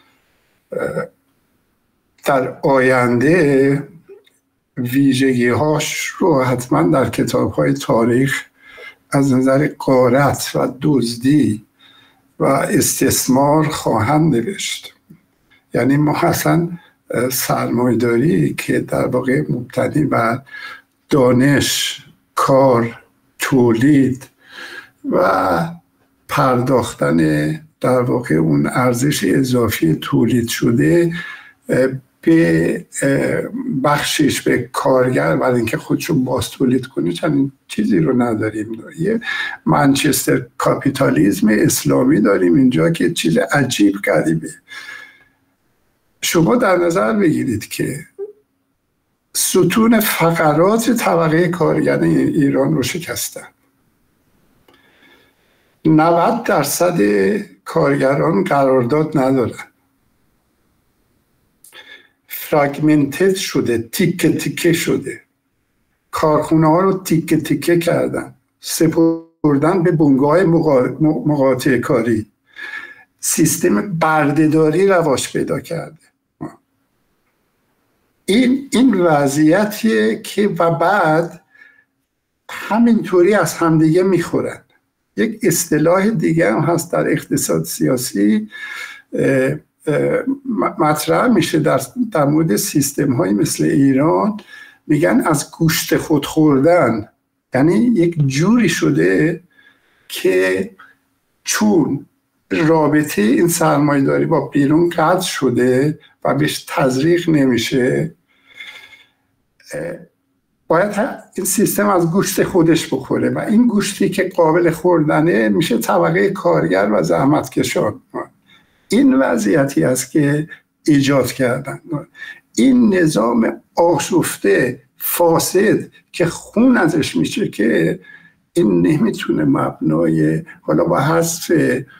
در آینده ویژگی‌هاش رو حتما در کتاب‌های تاریخ از نظر غارت و دزدی و استثمار خواهند نوشت. یعنی ما اصلا سرمایه‌داری که در واقع مبتنی بر دانش، کار، تولید و پرداختن در واقع اون ارزش اضافی تولید شده به بخشش به کارگر برای اینکه خودشون باز تولید کنه، چنین چیزی رو نداریم. یه منچستر کاپیتالیزم اسلامی داریم اینجا که چیز عجیب غریبه. شما در نظر بگیرید که ستون فقرات طبقه کارگر ایران رو شکستن. نود درصد کارگران قرارداد ندارن، فراگمنتد شده، تیکه تیکه شده، کارخونه ها رو تیکه تیکه کردن، سپردن به بنگاه مقاطعه کاری، سیستم بردهداری رواج پیدا کرده. این این وضعیتیه که و بعد همینطوری از همدیگه میخورن. یک اصطلاح دیگه هم هست در اقتصاد سیاسی مطرح میشه در, در مورد سیستم های مثل ایران، میگن از گوشت خود خوردن. یعنی یک جوری شده که چون رابطه این سرمایه‌داری با بیرون قطع شده و بهش تزریق نمیشه، باید این سیستم از گوشت خودش بخوره و این گوشتی که قابل خوردنه میشه طبقه کارگر و زحمتکشان. این وضعیتی است که ایجاد کردن. این نظام آشفته فاسد که خون ازش میشه که این نمیتونه مبنای، حالا با حذف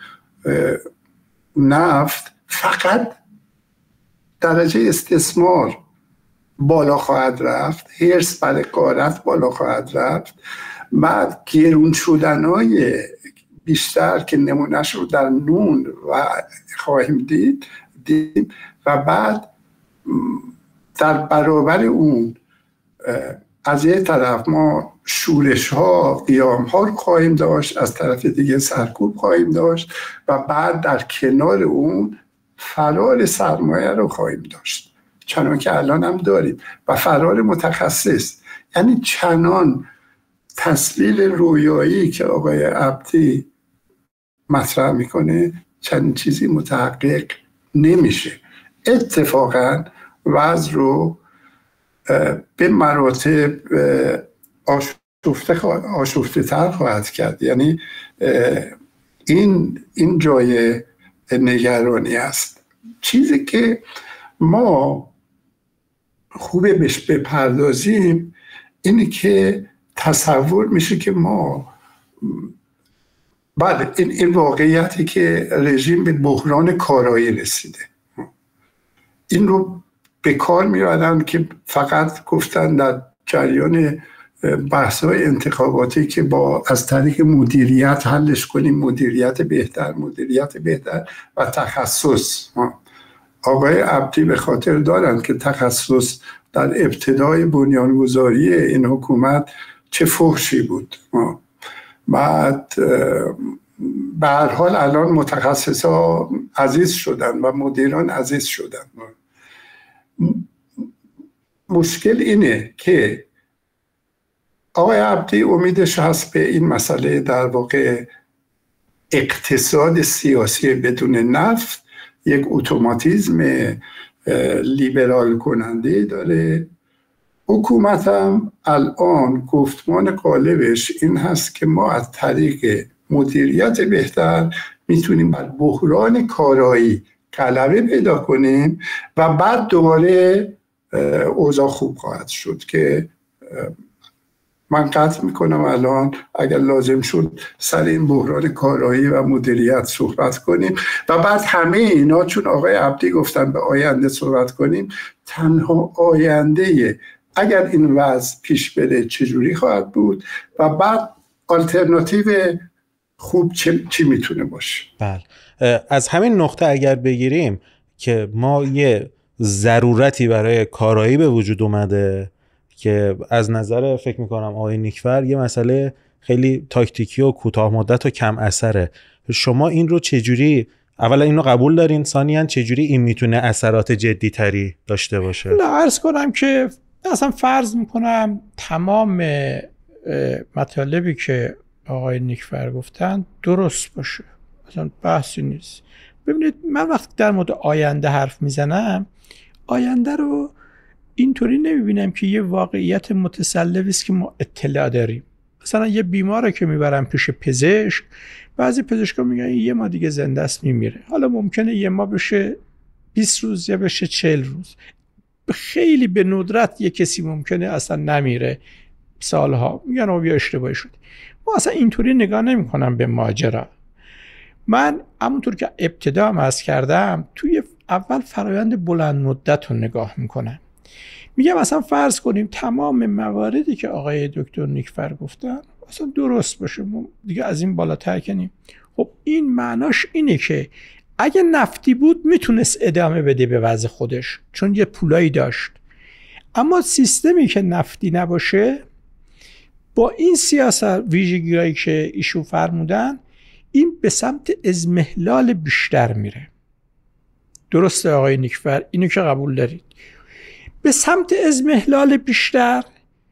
نفت فقط درجه استثمار بالا خواهد رفت، حرص بر غارت بالا خواهد رفت، بعد گرون شدنهای بیشتر که نمونهش رو در نون و خواهیم دید دید و بعد در برابر اون از یک طرف ما شورش ها قیام ها رو خواهیم داشت، از طرف دیگه سرکوب خواهیم داشت و بعد در کنار اون فرار سرمایه رو خواهیم داشت، چنان که الان هم داریم، و فرار متخصص. یعنی چنان تصویر رویایی که آقای عبدی مطرح میکنه چنین چیزی متحقق نمیشه. اتفاقا وضع رو به مراتب آشفته آشفته تر خواهد کرد. یعنی این این جای نگرانی است. چیزی که ما خوبه بهش بپردازیم اینه که تصور میشه که ما بعد این, این واقعیتی که رژیم به بحران کارایی رسیده، این رو به کار می‌برن که فقط گفتن در جریان بحث‌های انتخاباتی که با از طریق مدیریت حلش کنیم، مدیریت بهتر مدیریت بهتر و تخصص. آقای عبدی به خاطر دارن که تخصص در ابتدای بنیانگذاری این حکومت چه فحشی بود. بعد به هر حال الان متخصصا عزیز شدن و مدیران عزیز شدن. مشکل اینه که آقای عبدی امیدش هست به این مسئله در واقع اقتصاد سیاسی بدون نفت یک اتوماتیزم لیبرال کننده داره. حکومت هم الان گفتمان غالبش این هست که ما از طریق مدیریت بهتر میتونیم بر بحران کارایی غلبه پیدا کنیم و بعد دوباره اوضاع خوب خواهد شد که من قطع میکنم الان اگر لازم شد سر این بحران کارایی و مدیریت صحبت کنیم و بعد همه اینا، چون آقای عبدی گفتن به آینده صحبت کنیم، تنها آینده اگر این وضع پیش بره چجوری خواهد بود و بعد آلترناتیو خوب چی, چی میتونه باشه.
بله، از همین نقطه اگر بگیریم که ما یه ضرورتی برای کارایی به وجود اومده که از نظر فکر میکنم آقای نیکفر یه مسئله خیلی تاکتیکی و کوتاه مدت و کم اثره. شما این رو چجوری، اولا اینو قبول دارین، ثانیاً چجوری این میتونه اثرات جدی تری داشته باشه؟
عرض کنم که اصلا فرض میکنم تمام مطالبی که آقای نیکفر گفتن درست باشه، اصلا بحثی نیست. ببینید من وقتی در مورد آینده حرف میزنم، آینده رو اینطوری نمیبینم که یه واقعیت متسلبی است که ما اطلاع داریم. مثلا یه بیماره که میبرن پیش پزشک، بعضی پزشکا میگن یه ما دیگه زنده است میمیره. حالا ممکنه یه ما بشه بیست روز یا بشه چهل روز. خیلی به ندرت یه کسی ممکنه اصلا نمیره سالها. میگن او بیا اشتباهی شد. ما اصلا اینطوری نگاه نمیکنم به ماجرا. من همونطور که ابتدا هم عرض کردم توی اول فرایند بلند مدت رو نگاه میکنم. میگم اصلا فرض کنیم تمام مواردی که آقای دکتر نیکفر گفتن اصلا درست باشه، ما دیگه از این بالاتر کنیم. خب این معناش اینه که اگه نفتی بود میتونست ادامه بده به وضع خودش چون یه پولایی داشت، اما سیستمی که نفتی نباشه با این سیاست ویژگی‌هایی که ایشون فرمودن این به سمت اضمحلال بیشتر میره. درسته آقای نیکفر، اینو که قبول دارید. به سمت اضمحلال بیشتر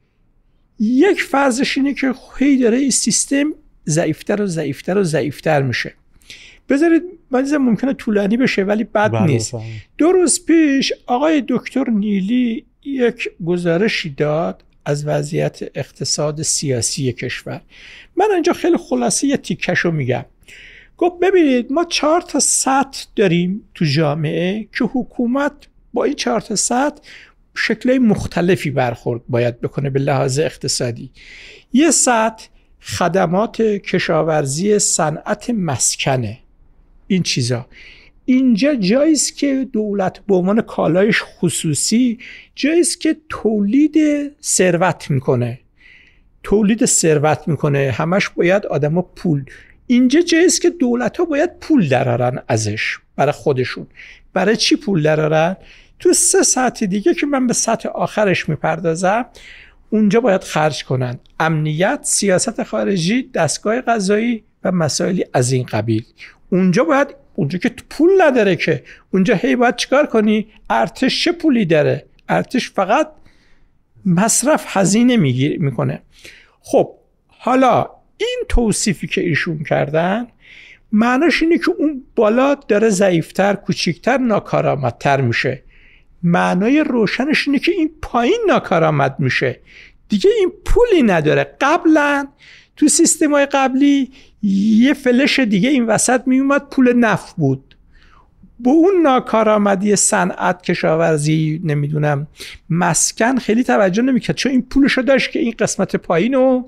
یک فرضش اینه که هی داره این سیستم ضعیفتر و ضعیفتر و ضعیفتر میشه. بذارید من ممکنه طولانی بشه ولی بد نیست. دو روز پیش آقای دکتر نیلی یک گزارشی داد از وضعیت اقتصاد سیاسی کشور. من اینجا خیلی خلاصه یه تیکشو میگم. گفت ببینید ما چهار تا سطح داریم تو جامعه که حکومت با این چهار تا سطح شکل‌های مختلفی برخورد باید بکنه به لحاظ اقتصادی. یه سطح خدمات کشاورزی، صنعت، مسکنه، این چیزا. اینجا جاییست که دولت به عنوان کالایش خصوصی جاییست که تولید ثروت میکنه تولید ثروت میکنه همش باید آدما پول. اینجا جاییست که دولت ها باید پول درارن ازش برای خودشون. برای چی پول درارن؟ تو سه سطح دیگه که من به سطح آخرش میپردازم، اونجا باید خرج کنن. امنیت، سیاست خارجی، دستگاه قضایی و مسائلی از این قبیل. اونجا باید، اونجا که پول نداره که، اونجا هی باید چیکار کنی؟ ارتش چه پولی داره؟ ارتش فقط مصرف، هزینه میگیر میکنه. خب حالا این توصیفی که ایشون کردن معناش اینه که اون بالا داره ضعیفتر، کوچیکتر، ناکارآمدتر میشه. معنای روشنش اینه که این پایین ناکارآمد میشه دیگه، این پولی نداره. قبلا تو سیستم‌های قبلی یه فلش دیگه این وسط میومد، پول نفت بود. با اون ناکارآمدی صنعت، کشاورزی، نمیدونم مسکن خیلی توجه نمیکرد، چون این پولشو داشت که این قسمت پایینو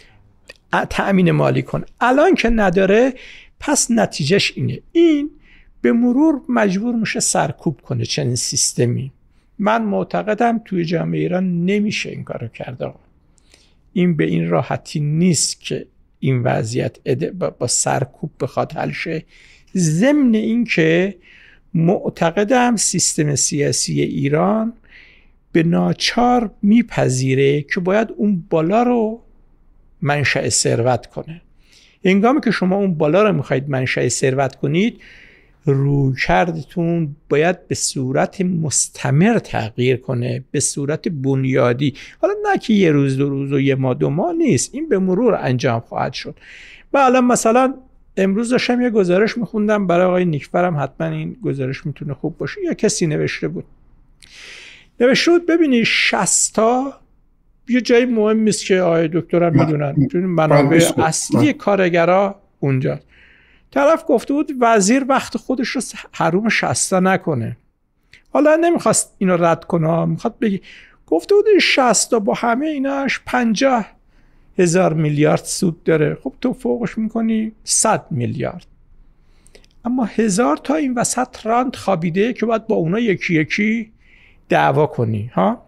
تأمین مالی کنه. الان که نداره، پس نتیجهش اینه، این به مرور مجبور میشه سرکوب کنه چنین سیستمی. من معتقدم توی جامعه ایران نمیشه این کارو کرد. این به این راحتی نیست که این وضعیت با سرکوب بخواد حل شه. ضمن این که معتقدم سیستم سیاسی ایران به ناچار میپذیره که باید اون بالا رو منشأ ثروت کنه. هنگامی که شما اون بالا رو میخواید منشأ ثروت کنید، رویکردتون باید به صورت مستمر تغییر کنه، به صورت بنیادی. حالا نه که یه روز دو روز و یه ماه دو ماه نیست، این به مرور انجام خواهد شد. و الان مثلا امروز داشتم یه گزارش میخوندم برای آقای نیکفرم، حتما این گزارش میتونه خوب باشه، یا کسی نوشته بود نوشته بود ببینید شصت تا یه جای مهم است که آقای دکترم میدونن، چون منابع اصلی کارگرها اونجا. طرف گفته بود وزیر وقت خودش رو حروم شصتا نکنه. حالا نمیخواست اینو رد کنه، میخواد بگی، گفته بود شصتا با همه ایناش پنجاه هزار میلیارد سود داره. خب تو فوقش میکنی صد میلیارد، اما هزار تا این وسط راند خوابیده که باید با اونا یکی یکی دعوا کنی ها.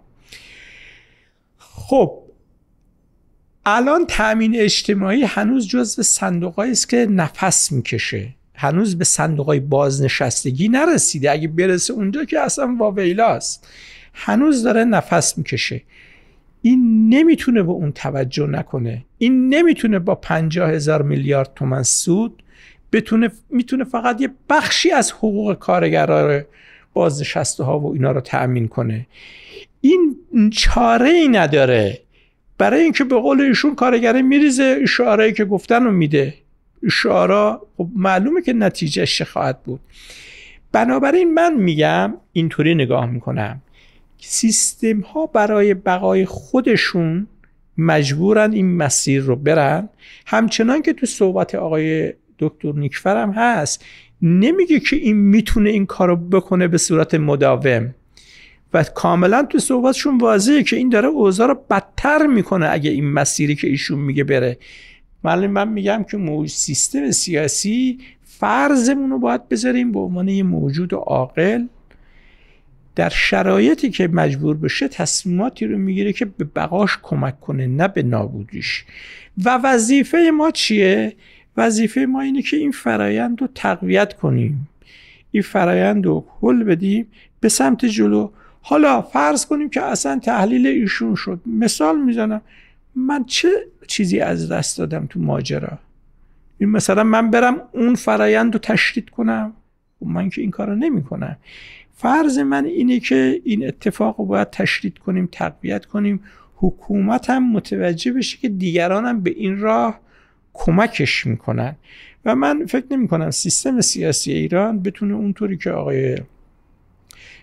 خب الان تأمین اجتماعی هنوز جزو صندوقایی است که نفس میکشه، هنوز به صندوقای بازنشستگی نرسیده. اگه برسه اونجا که اصلا واویلاست، هنوز داره نفس میکشه. این نمیتونه به اون توجه نکنه، این نمیتونه با پنجاه هزار میلیارد تومان سود بتونه، میتونه فقط یه بخشی از حقوق کارگران بازنشسته ها و اینا رو تأمین کنه. این چاره ای نداره. برای اینکه به قول ایشون کارگره میریزه، اشاره‌ای که گفتن رو میده. اشاره خب معلومه که نتیجهش خواهد بود. بنابراین من میگم اینطوری نگاه میکنم، سیستم ها برای بقای خودشون مجبورن این مسیر رو برن. همچنان که تو صحبت آقای دکتر نیکفرم هست، نمیگه که این میتونه این کارو بکنه به صورت مداوم، و کاملا تو صحبتشون واضحه که این داره اوضاع رو بدتر میکنه اگه این مسیری که ایشون میگه بره. من من میگم که موج سیستم سیاسی فرضمون رو باید بذاریم به عنوان یه موجود عاقل، در شرایطی که مجبور بشه تصمیماتی رو میگیره که به بقاش کمک کنه، نه به نابودیش. و وظیفه ما چیه؟ وظیفه ما اینه که این فرایند رو تقویت کنیم، این فرایند رو حل بدیم به سمت جلو. حالا فرض کنیم که اصلا تحلیل ایشون شد، مثال میزنم، من چه چیزی از دست دادم تو ماجرا؟ این مثلا من برم اون فرایند رو تشدید کنم؟ من که این کار رو نمی کنم. فرض من اینه که این اتفاق رو باید تشدید کنیم، تقویت کنیم، حکومت هم متوجه بشه که دیگران هم به این راه کمکش میکنن. و من فکر نمی کنم سیستم سیاسی ایران بتونه اونطوری که آقای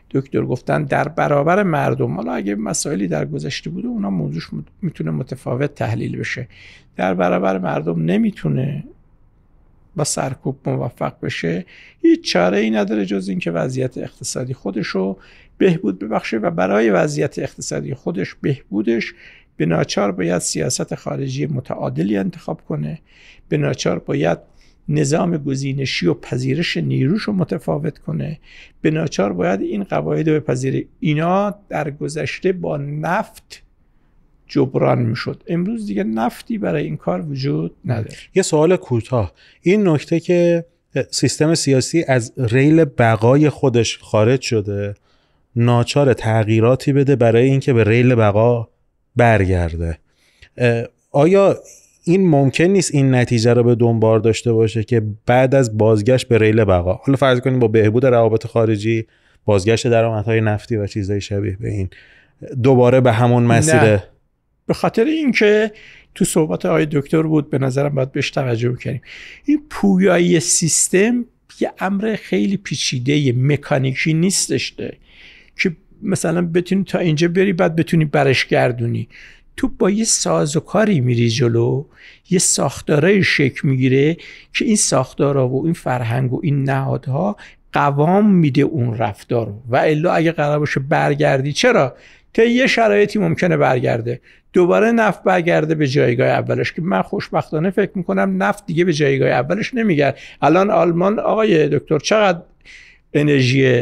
دکتر گفتن در برابر مردم، حالا اگه مسائلی در گذشته بوده اونا موضوعش میتونه متفاوت تحلیل بشه، در برابر مردم نمیتونه با سرکوب موفق بشه، هیچ چاره ای نداره جز اینکه وضعیت اقتصادی خودش رو بهبود ببخشه و برای وضعیت اقتصادی خودش بهبودش به ناچار باید سیاست خارجی متعادلی انتخاب کنه، به ناچار باید نظام گزینشی و پذیرش نیروش رو متفاوت کنه، به ناچار باید این قواعد رو بپذیره. اینا در گذشته با نفت جبران میشد، امروز دیگه نفتی برای این کار وجود نداره.
یه سوال کوتاه، این نکته که سیستم سیاسی از ریل بقای خودش خارج شده، ناچار تغییراتی بده برای اینکه به ریل بقا برگرده، آیا این ممکن نیست این نتیجه رو به دنبال داشته باشه که بعد از بازگشت به ریل بقا، حالا فرض کنیم با بهبود روابط خارجی، بازگشت درآمدهای نفتی و چیزهای شبیه به این، دوباره به همون مسیر؟
به خاطر اینکه تو صحبت آقای دکتر بود، به نظرم باید بهش توجه بکنیم. این پویایی سیستم یه امر خیلی پیچیده مکانیکی نیستش ده. که مثلا بتونی تا اینجا بری بعد بتونی برش گردونی. تو با یه سازوکاری میری جلو، یه ساختارای شکل میگیره که این ساختارها و این فرهنگ و این نهادها قوام میده اون رفتار رو، و الا اگه قرار باشه برگردی، چرا؟ تا یه شرایطی ممکنه برگرده، دوباره نفت برگرده به جایگاه اولش، که من خوشبختانه فکر میکنم نفت دیگه به جایگاه اولش نمیگرد. الان آلمان آقای دکتر چقدر انرژی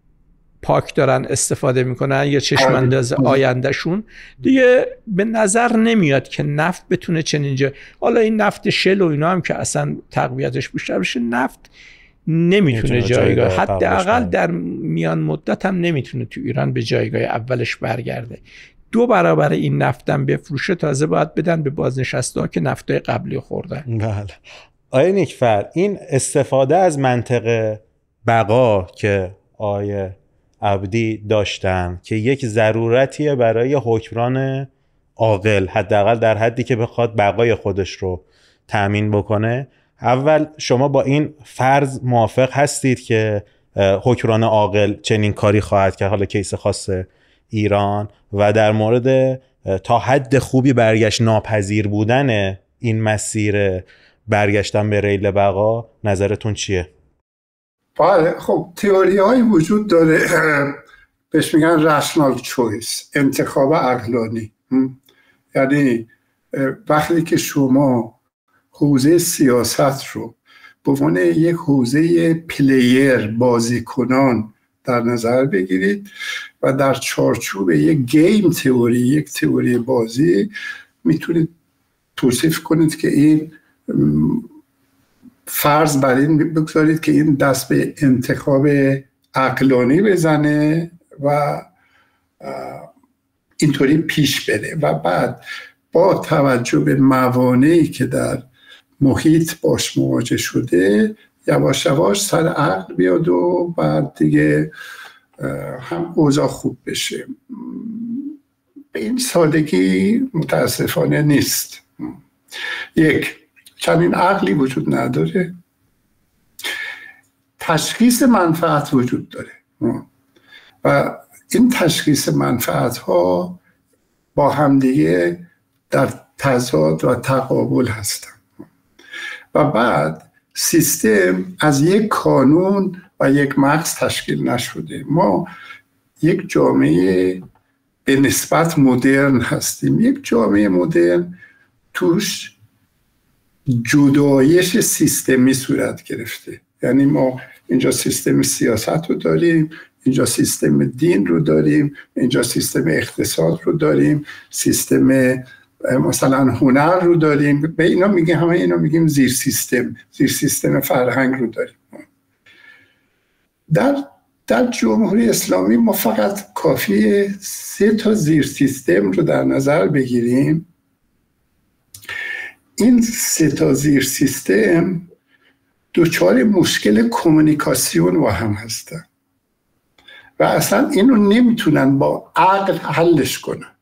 پاک دارن استفاده میکنن یا چشمانداز آیندهشون، دیگه به نظر نمیاد که نفت بتونه چنین جا، حالا این نفت شل و اینا هم که اصلا تقویتش بیشتر بشه، نفت نمیتونه جایگاه، حداقل در میان مدت هم نمیتونه تو ایران به جایگاه اولش برگرده. دو برابر این نفتم بفروشه، تازه باید بدن به بازنشسته ها که نفتای قبلی خوردن.
بله. آیه نیکفر، این استفاده از منطق بقا که آیه عبدی داشتن که یک ضرورتیه برای حکمران عاقل، حداقل در حدی که بخواد بقای خودش رو تأمین بکنه، اول شما با این فرض موافق هستید که حکمران عاقل چنین کاری خواهد کرد، حالا کیس خاص ایران، و در مورد تا حد خوبی برگشت ناپذیر بودن این مسیر برگشتن به ریل بقا نظرتون چیه؟
بله، خب تئوری هایی وجود داره بهش میگن رشنال چویس، انتخاب عقلانی. یعنی وقتی که شما حوزه سیاست رو به عنوان یک حوزه پلیر، بازیکنان در نظر بگیرید و در چارچوب یک گیم تئوری، یک تئوری بازی، میتونید توصیف کنید که این فرض بر این بگذارید که این دست به انتخاب عقلانی بزنه و اینطوری پیش بره و بعد با توجه به موانعی که در محیط باش مواجه شده یواش یواش سر عقل بیاد و بعد دیگه هم اوضاع خوب بشه. به این سادگی متاسفانه نیست. یک، چنین عقلی وجود نداره. تشخیص منفعت وجود داره و این تشخیص منفعت ها با همدیگه در تضاد و تقابل هستن و بعد سیستم از یک کانون و یک مغز تشکیل نشده. ما یک جامعه به نسبت مدرن هستیم، یک جامعه مدرن توش جدایش سیستمی صورت گرفته. یعنی ما اینجا سیستم سیاست رو داریم، اینجا سیستم دین رو داریم، اینجا سیستم اقتصاد رو داریم، سیستم مثلا هنر رو داریم. به اینا میگیم، همه اینا میگیم زیر سیستم، زیر سیستم فرهنگ رو داریم. در در جمهوری اسلامی ما فقط کافیه سه تا زیر سیستم رو در نظر بگیریم. این سه تا زیر سیستم دچار مشکل کمیونیکاسیون با هم هستن و اصلا اینو نمیتونن با عقل حلش کنن.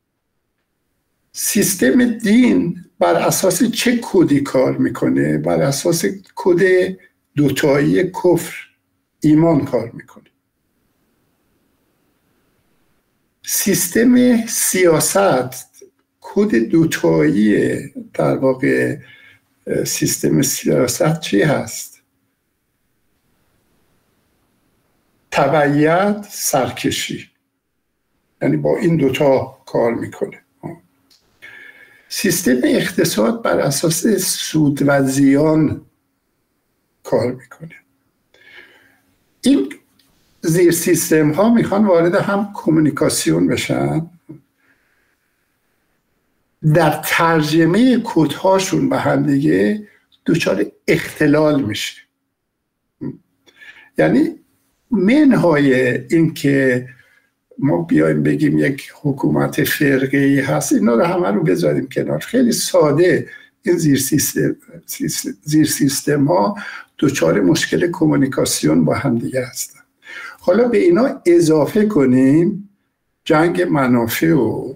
سیستم دین بر اساس چه کدی کار میکنه؟ بر اساس کد دوتایی کفر ایمان کار میکنه. سیستم سیاست کد دوتایی در واقع سیستم سیاست چی هست؟ تبعیت، سرکشی، یعنی با این دوتا کار میکنه. سیستم اقتصاد بر اساس سود و زیان کار میکنه. این زیر سیستم ها میخوان وارد هم کمیونیکاسیون بشن، در ترجمه کدهاشون به هم دیگه دچار اختلال میشه. یعنی منهای این که ما بیایم بگیم یک حکومت فرقه‌ای هست، اینا رو همه رو بذاریم کنار، خیلی ساده این زیر سیستم زیر سیستم ها دچار مشکل کمیونیکاسیون با هم دیگه هستن. حالا به اینا اضافه کنیم جنگ منافع و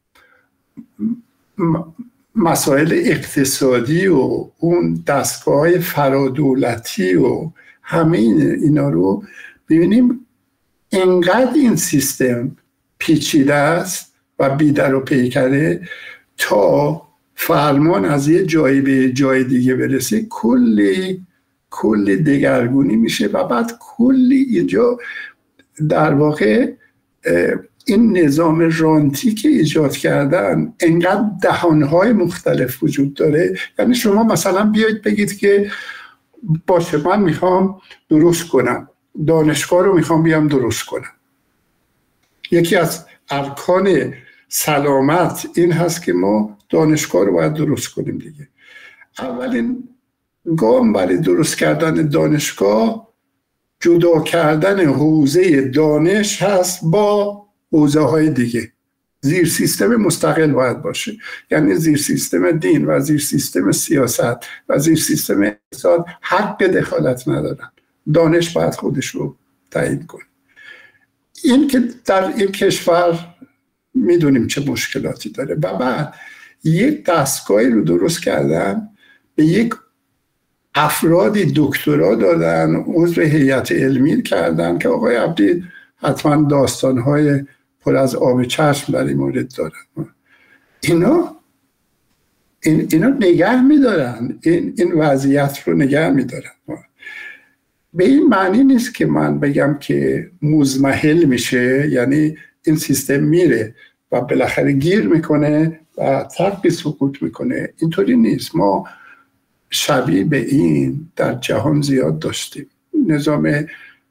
مسائل اقتصادی و اون دستگاه فرادولتی و همه اینا رو ببینیم، انقدر این سیستم پیچیده است و بیدر و پیکره تا فرمان از یه جایی به جای دیگه برسه کلی کلی دگرگونی میشه و بعد کلی اینجا در واقع این نظام رانتی که ایجاد کردن انقدر دهانهای مختلف وجود داره. یعنی شما مثلا بیایید بگید که باشه من میخوام درست کنم، دانشگاه رو میخوام بیام درست کنم. یکی از ارکان سلامت این هست که ما دانشگاه رو باید درست کنیم دیگه. اولین گام برای درست کردن دانشگاه جدا کردن حوزه دانش هست با حوزه های دیگه. زیر سیستم مستقل باید باشه، یعنی زیر سیستم دین و زیر سیستم سیاست و زیر سیستم اقتصاد حق دخالت ندارن. دانش باید خودش رو تعیین کنه. این که در این کشور میدونیم چه مشکلاتی داره و بعد یک دستگاهی رو درست کردن، به یک افرادی دکترا دادن، عضو هیئت علمی کردن که آقای عبدی حتما داستانهای پر از آب چشم در این مورد دارن. اینا این اینا نگه میدارن، این این وضعیت رو نگه میدارن. به این معنی نیست که من بگم که مزمحل میشه، یعنی این سیستم میره و بالاخره گیر میکنه و ترک سقوط میکنه. اینطوری نیست. ما شبیه به این در جهان زیاد داشتیم. نظام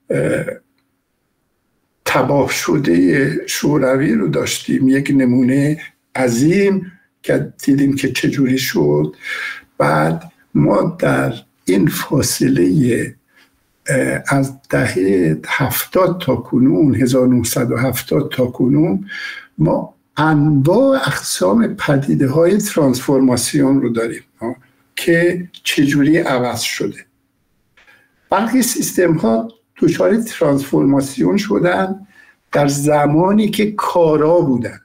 تباه شده شوروی رو داشتیم، یک نمونه عظیم که دیدیم که چجوری شد. بعد ما در این فاصله از دهه هفتاد تا کنون، هزار و نهصد و هفتاد تا کنون، ما انواع اقسام پدیده های ترانسفورماسیون رو داریم که چجوری عوض شده. برخی سیستم ها دچار ترانسفورماسیون شدن در زمانی که کارا بودن.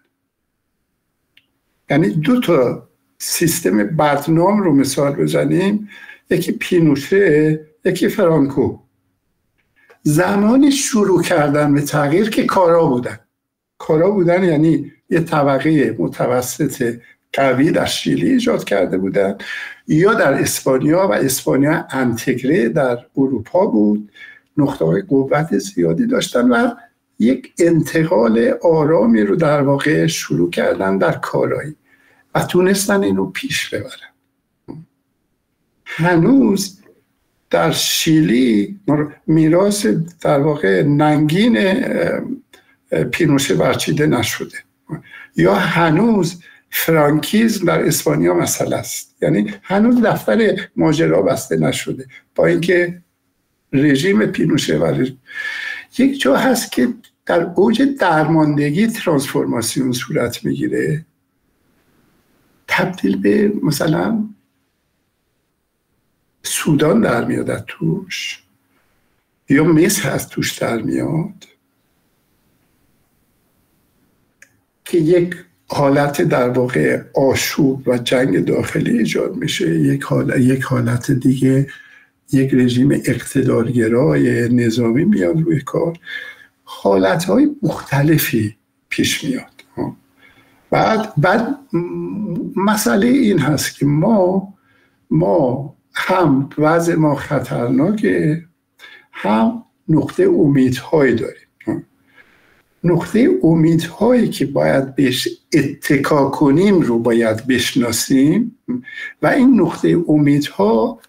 یعنی دو تا سیستم بدنام رو مثال بزنیم، یکی پینوشه، یکی فرانکو. زمانی شروع کردن به تغییر که کارا بودن. کارا بودن یعنی یه طبقه متوسط قوی در شیلی ایجاد کرده بودن، یا در اسپانیا، و اسپانیا انتگره در اروپا بود، نقطه‌های قوت زیادی داشتن و یک انتقال آرامی رو در واقع شروع کردن در کارایی و تونستن این رو پیش ببرن. هنوز در شیلی میراث در واقع ننگین پینوشه برچیده نشده، یا هنوز فرانکیزم در اسپانیا مسئله است. یعنی هنوز دفتر ماجرا بسته نشده، با اینکه رژیم پینوشه و رژیم... یک جا هست که در اوج درماندگی ترانسفورماسیون صورت میگیره، تبدیل به مثلا سودان در میاد از توش، یا مصر از توش در میاد، که یک حالت در واقع آشوب و جنگ داخلی ایجاد میشه. یک حالت, یک حالت دیگه، یک رژیم اقتدارگرای نظامی میاد روی کار. حالتهای مختلفی پیش میاد. بعد بعد مسئله این هست که ما ما هم وضع ما خطرناکه، هم نقطه امیدهایی داریم. نقطه امیدهایی که باید بهش اتکا کنیم رو باید بشناسیم و این نقطه امیدها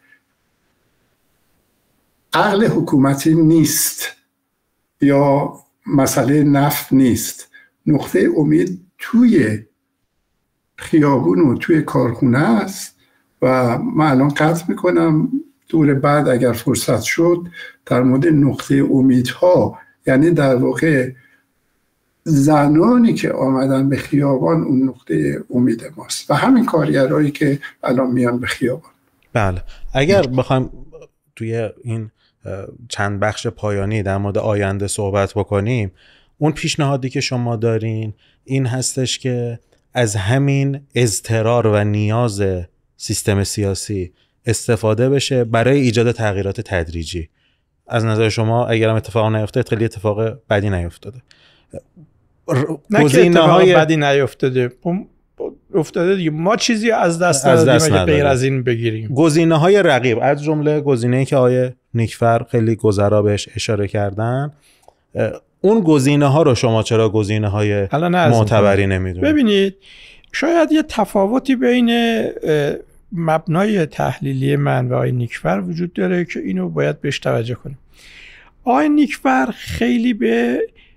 عقل حکومتی نیست یا مسئله نفت نیست. نقطه امید توی خیابون و توی کارخونه است و من الان قطع میکنم دور بعد اگر فرصت شد در مورد نقطه امیدها، یعنی در واقع زنانی که آمدن به خیابان اون نقطه امید ماست و همین کارگرایی که الان میان به خیابان.
بله، اگر بخوایم توی این چند بخش پایانی در مورد آینده صحبت بکنیم، اون پیشنهادی که شما دارین این هستش که از همین اضطرار و نیاز سیستم سیاسی استفاده بشه برای ایجاد تغییرات تدریجی. از نظر شما اگرم اتفاق نیفتاد خیلی اتفاق بدی نیفتاده؟
نه که اتفاق بدی نیفتاده، افتاده دیگه. ما چیزی از دست ندادیم اگه غیر از این بگیریم.
گزینه‌های رقیب از جمله گزینه‌ای که آیه نیکفر خیلی گذرا بهش اشاره کردن، اون گزینه‌ها رو شما چرا گزینه‌های معتبری نمیدونید؟
ببینید، شاید یه تفاوتی بین مبنای تحلیلی من و آیه نیکفر وجود داره که اینو باید بهش توجه کنیم. آیه نیکفر خیلی به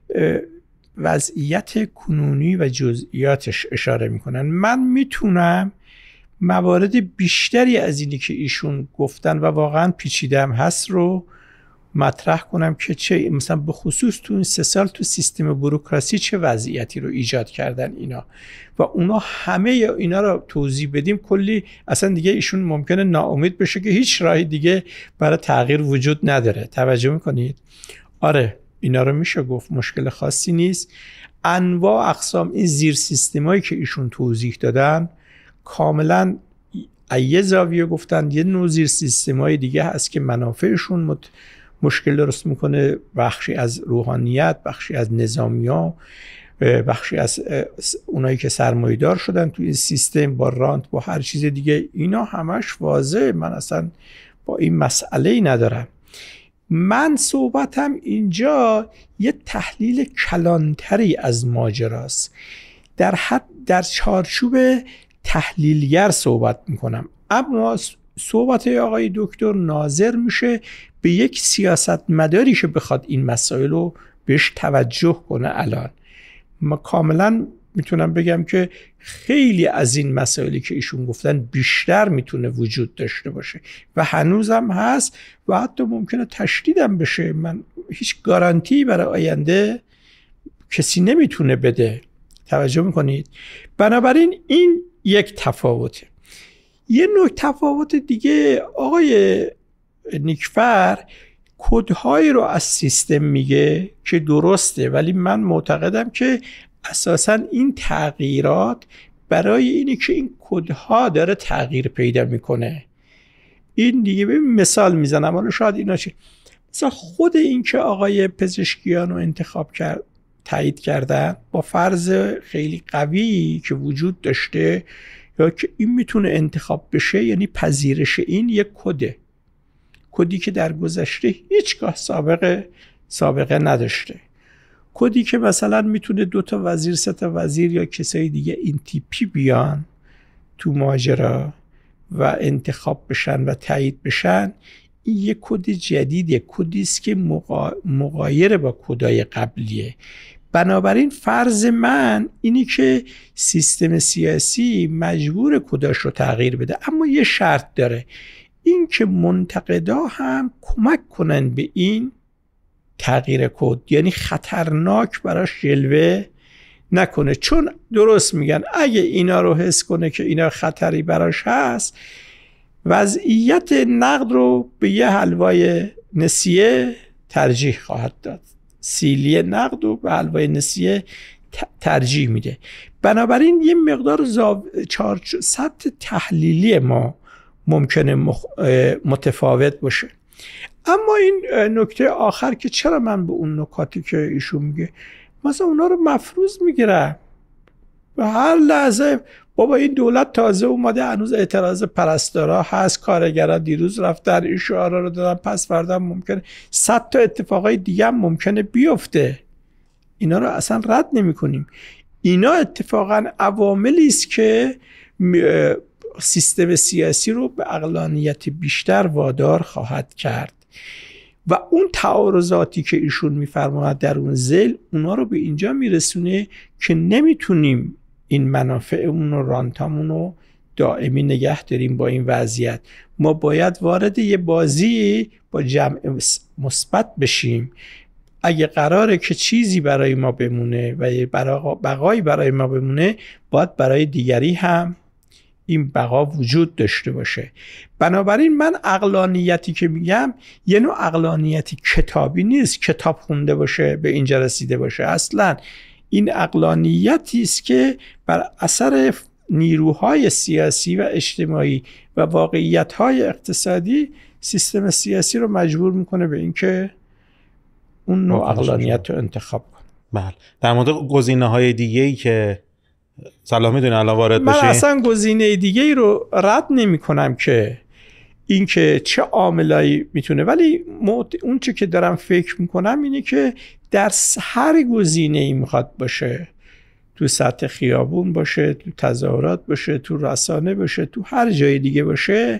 وضعیت کنونی و جزئیاتش اشاره میکنن. من میتونم موارد بیشتری از اینی که ایشون گفتن و واقعا پیچیدم هست رو مطرح کنم که چه مثلا به خصوص تو این سه سال تو سیستم بوروکراسی چه وضعیتی رو ایجاد کردن اینا و اونا همه اینا رو توضیح بدیم کلی اصلا دیگه ایشون ممکنه ناامید بشه که هیچ راهی دیگه برای تغییر وجود نداره. توجه میکنید؟ آره اینا رو میشه گفت مشکل خاصی نیست. انواع اقسام این زیر سیستمایی که ایشون توضیح دادن کاملا یه زاویه گفتن، یه نوع زیر سیستمای دیگه هست که منافعشون مت... مشکل درست میکنه، بخشی از روحانیت، بخشی از نظامیا، بخشی از اونایی که سرمایه‌دار شدن تو این سیستم با رانت با هر چیز دیگه. اینا همش واضحه، من اصلا با این مسئله ای ندارم. من صحبتم اینجا یه تحلیل کلانتری از ماجراست، در حد در چارچوب تحلیلگر صحبت میکنم، اما صحبت آقای دکتر ناظر میشه به یک سیاستمداری که بخواد این مسائل رو بهش توجه کنه. الان ما کاملا میتونم بگم که خیلی از این مسائلی که ایشون گفتن بیشتر میتونه وجود داشته باشه و هنوزم هست و حتی ممکنه تشدیدم بشه. من هیچ گارانتی برای آینده کسی نمیتونه بده. توجه میکنید؟ بنابراین این یک تفاوته. یه نوع تفاوت دیگه، آقای نیکفر کدهایی رو از سیستم میگه که درسته، ولی من معتقدم که اساساً این تغییرات برای اینی که این کدها داره تغییر پیدا میکنه. این دیگه به مثال میزنم، حالا شاید اینا چی مثلا خود این که آقای پزشکیان رو انتخاب کرد تایید کردن با فرض خیلی قوی که وجود داشته یا که این میتونه انتخاب بشه، یعنی پذیرش این یک کده، کدی که در گذشته هیچگاه سابقه سابقه نداشته، کدی که مثلا میتونه دو تا وزیر سه تا وزیر یا کسای دیگه این تیپی بیان تو ماجرا و انتخاب بشن و تایید بشن. این یک کد جدیده، کدی است که مقا... مغایر با کدای قبلیه. بنابراین فرض من اینی که سیستم سیاسی مجبور کداش رو تغییر بده، اما یه شرط داره، این که منتقدا هم کمک کنن به این تغییر کد، یعنی خطرناک براش جلوه نکنه. چون درست میگن اگه اینا رو حس کنه که اینا خطری براش هست، وضعیت نقد رو به یه حلوای نسیه ترجیح خواهد داد، سیلی نقد رو به حلوای نسیه ترجیح میده. بنابراین یه مقدار زاو... چارچ... سطح تحلیلی ما ممکنه مخ... متفاوت باشه. اما این نکته آخر که چرا من به اون نکاتی که ایشون میگه، مثلا اونا رو مفروض میگیرم و هر لحظه بابا این دولت تازه اومده، هنوز اعتراض پرستارا هست، کارگرا دیروز رفتن این شعارا رو دادن، پس فردا ممکنه صد تا اتفاقای دیگه هم ممکنه بیفته. اینا رو اصلا رد نمی کنیم. اینا اتفاقا عواملی است که سیستم سیاسی رو به عقلانیت بیشتر وادار خواهد کرد و اون تعارضاتی که ایشون میفرماید در اون ذیل اونا رو به اینجا میرسونه که نمیتونیم این منافعمون و رانتامون رو دائمی نگه داریم. با این وضعیت ما باید وارد یه بازی با جمع مثبت بشیم. اگه قراره که چیزی برای ما بمونه و یه بقایی برای ما بمونه، باید برای دیگری هم این بقا وجود داشته باشه. بنابراین من عقلانیتی که میگم یه نوع عقلانیتی کتابی نیست، کتاب خونده باشه به اینجا رسیده باشه. اصلا این عقلانیتی است که بر اثر نیروهای سیاسی و اجتماعی و واقعیت‌های اقتصادی سیستم سیاسی رو مجبور میکنه به اینکه اون نوع عقلانیت رو انتخاب کنه.
بله. در مورد گزینه‌های دیگه‌ای که سلام میدونی الان وارد بشین،
من اصلا گزینه دیگه‌ای رو رد نمی‌کنم که این که چه عاملایی میتونه، ولی اون چه که دارم فکر میکنم اینه که در هر گزینه‌ای میخواد باشه، تو سطح خیابون باشه، تو تظاهرات باشه، تو رسانه باشه، تو هر جای دیگه باشه،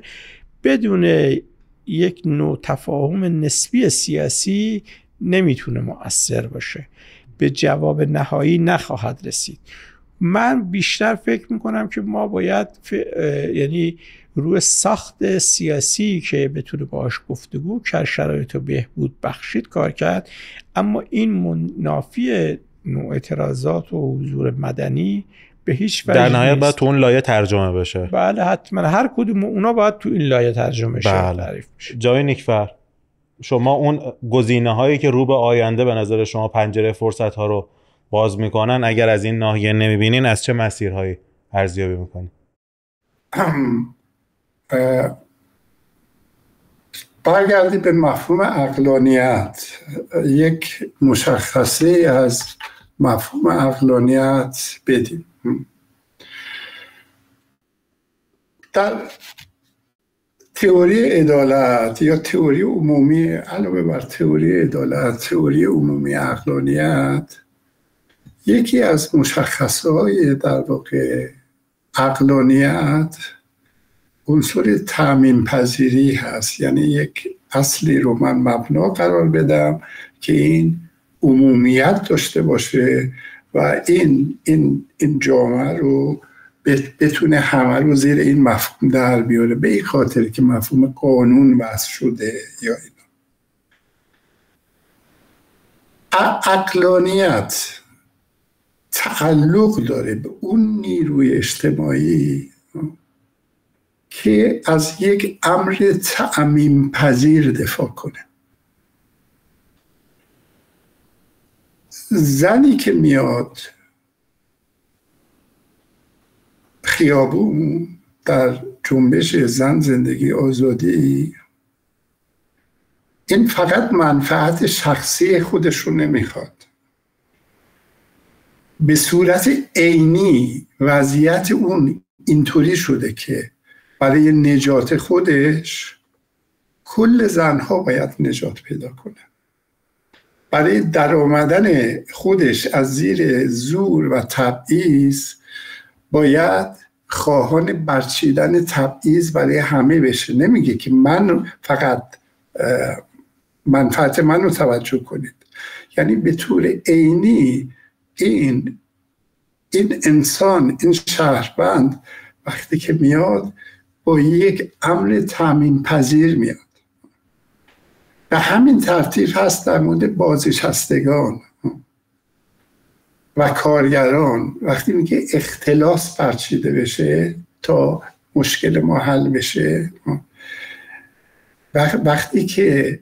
بدون یک نوع تفاهم نسبی سیاسی نمیتونه مؤثر باشه، به جواب نهایی نخواهد رسید. من بیشتر فکر میکنم که ما باید ف... یعنی روی ساخت سیاسی که بتونه باهاش گفتگو کرد، شرایط رو بهبود بخشید کار کرد، اما این منافی نوع اعتراضات و حضور مدنی به هیچ وجه
در نهایت
نیست.
باید تو اون لایه ترجمه بشه.
بله حتما هر کدوم اونا باید تو این لایه ترجمه شه.
بله.
تعریف بشه.
جای نیکفر، شما اون گزینه هایی که رو به آینده به نظر شما پنجره فرصت ها رو باز میکنن، اگر از این ناحیه نمیبینین، از چه مسیرهایی ارزیابی میکنین؟
برگردی به مفهوم عقلانیت. یک مشخصه از مفهوم عقلانیت بدیم. در تئوری عدالت یا تئوری عمومی، علاوه بر تئوری عدالت، تئوری عمومی عقلانیت، یکی از مشخصه‌های در واقع عقلانیت عنصر تعمیم پذیری هست. یعنی یک اصلی رو من مبنا قرار بدم که این عمومیت داشته باشه و این این این جامعه رو بتونه همه رو زیر این مفهوم در بیاره، به این خاطر که مفهوم قانون وضع شده یا اینا. عقلانیت تعلق داره به اون نیروی اجتماعی که از یک امر تعمیم پذیر دفاع کنه. زنی که میاد خیابون در جنبش زن زندگی آزادی، این فقط منفعت شخصی خودش رو نمیخواد، به صورت عینی وضعیت اون اینطوری شده که برای نجات خودش کل زنها باید نجات پیدا کنه. برای در آمدن خودش از زیر زور و تبعیض باید خواهان برچیدن تبعیض برای همه بشه. نمیگه که من فقط منفعت من رو توجه کنید، یعنی به طور عینی این این انسان، این شهروند وقتی که میاد با یک امر تعمیم پذیر میاد. به همین ترتیب هست در مورد بازنشستگان و کارگران. وقتی میگه اختلاس برچیده بشه تا مشکل ما حل بشه، وقتی که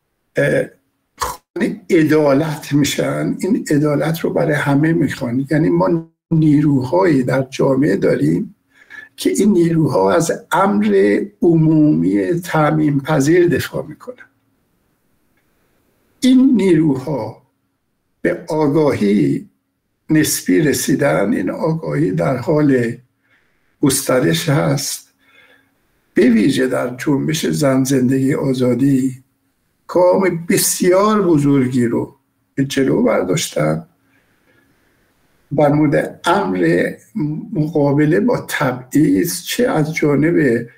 عدالت میشن، این عدالت رو برای همه میخوان. یعنی ما نیروهایی در جامعه داریم که این نیروها از امر عمومی تعمیم پذیر دفاع میکنن. این نیروها به آگاهی نسبی رسیدن، این آگاهی در حال گسترش هست، به ویژه در جنبش زن زندگی آزادی گام بسیار بزرگی رو به جلو برداشتن در مورد امر مقابله با تبعیض، چه از جانب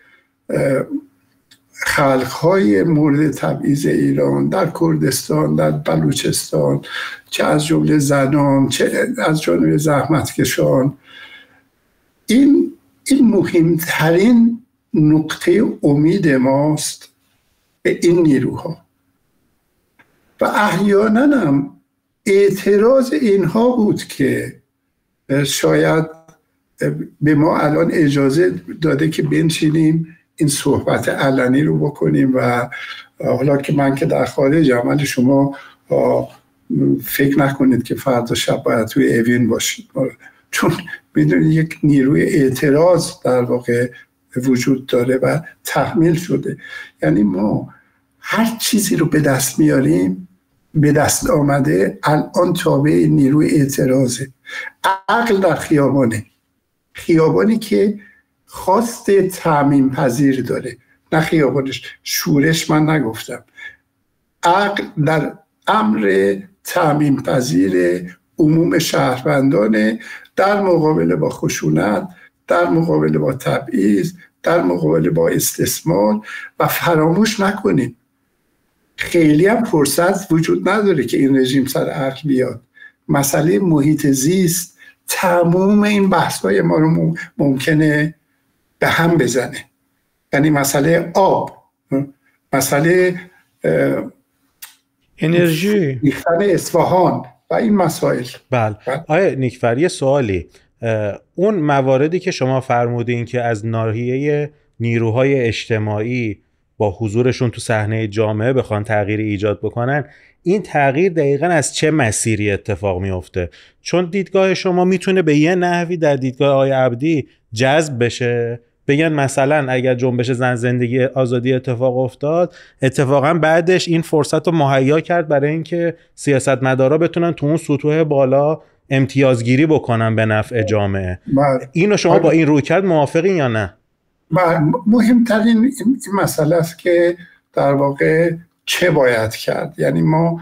خلقهای مورد تبعیض ایران در کردستان، در بلوچستان، چه از جمله زنان، چه از جانب زحمتکشان. این این مهمترین نقطه امید ماست به این نیروها و احیانا هم اعتراض اینها بود که شاید به ما الان اجازه داده که بنشینیم این صحبت علنی رو بکنیم و حالا که من که در خارجم، ولی شما فکر نکنید که فردا شب باید توی اوین باشید، چون میدونید یک نیروی اعتراض در واقع وجود داره و تحمیل شده. یعنی ما هر چیزی رو به دست میاریم به دست آمده الان تابع نیروی اعتراضه. عقل در خیابانه، خیابانی که خواست تعمیم پذیر داره، نه خیابانش شورش. من نگفتم. عقل در امر تعمیم پذیر عموم شهروندانه در مقابله با خشونت، در مقابله با تبعیض، در مقابله با استثمار. و فراموش نکنید خیلی هم فرصت وجود نداره که این رژیم سر عقل بیاد. مسئله محیط زیست تمام این بحث‌های ما رو ممکنه به هم بزنه. یعنی مسئله آب، مسئله
انرژی،
ریختن اصفهان و این مسائل.
بله. آیا نیکفر یه سوالی، اون مواردی که شما فرمودین که از ناحیه نیروهای اجتماعی با حضورشون تو صحنه جامعه بخوان تغییر ایجاد بکنن، این تغییر دقیقاً از چه مسیری اتفاق میفته؟ چون دیدگاه شما میتونه به یه نحوی در دیدگاه آقای عبدی جذب بشه، بگن مثلا اگر جنبش زن زندگی آزادی اتفاق افتاد، اتفاقا بعدش این فرصت رو مهیا کرد برای اینکه سیاستمدارا بتونن تو اون سطوح بالا امتیازگیری بکنن به نفع جامعه. اینو شما با این رویکرد موافقین یا نه؟
مهمترین این مسئله است که در واقع چه باید کرد. یعنی ما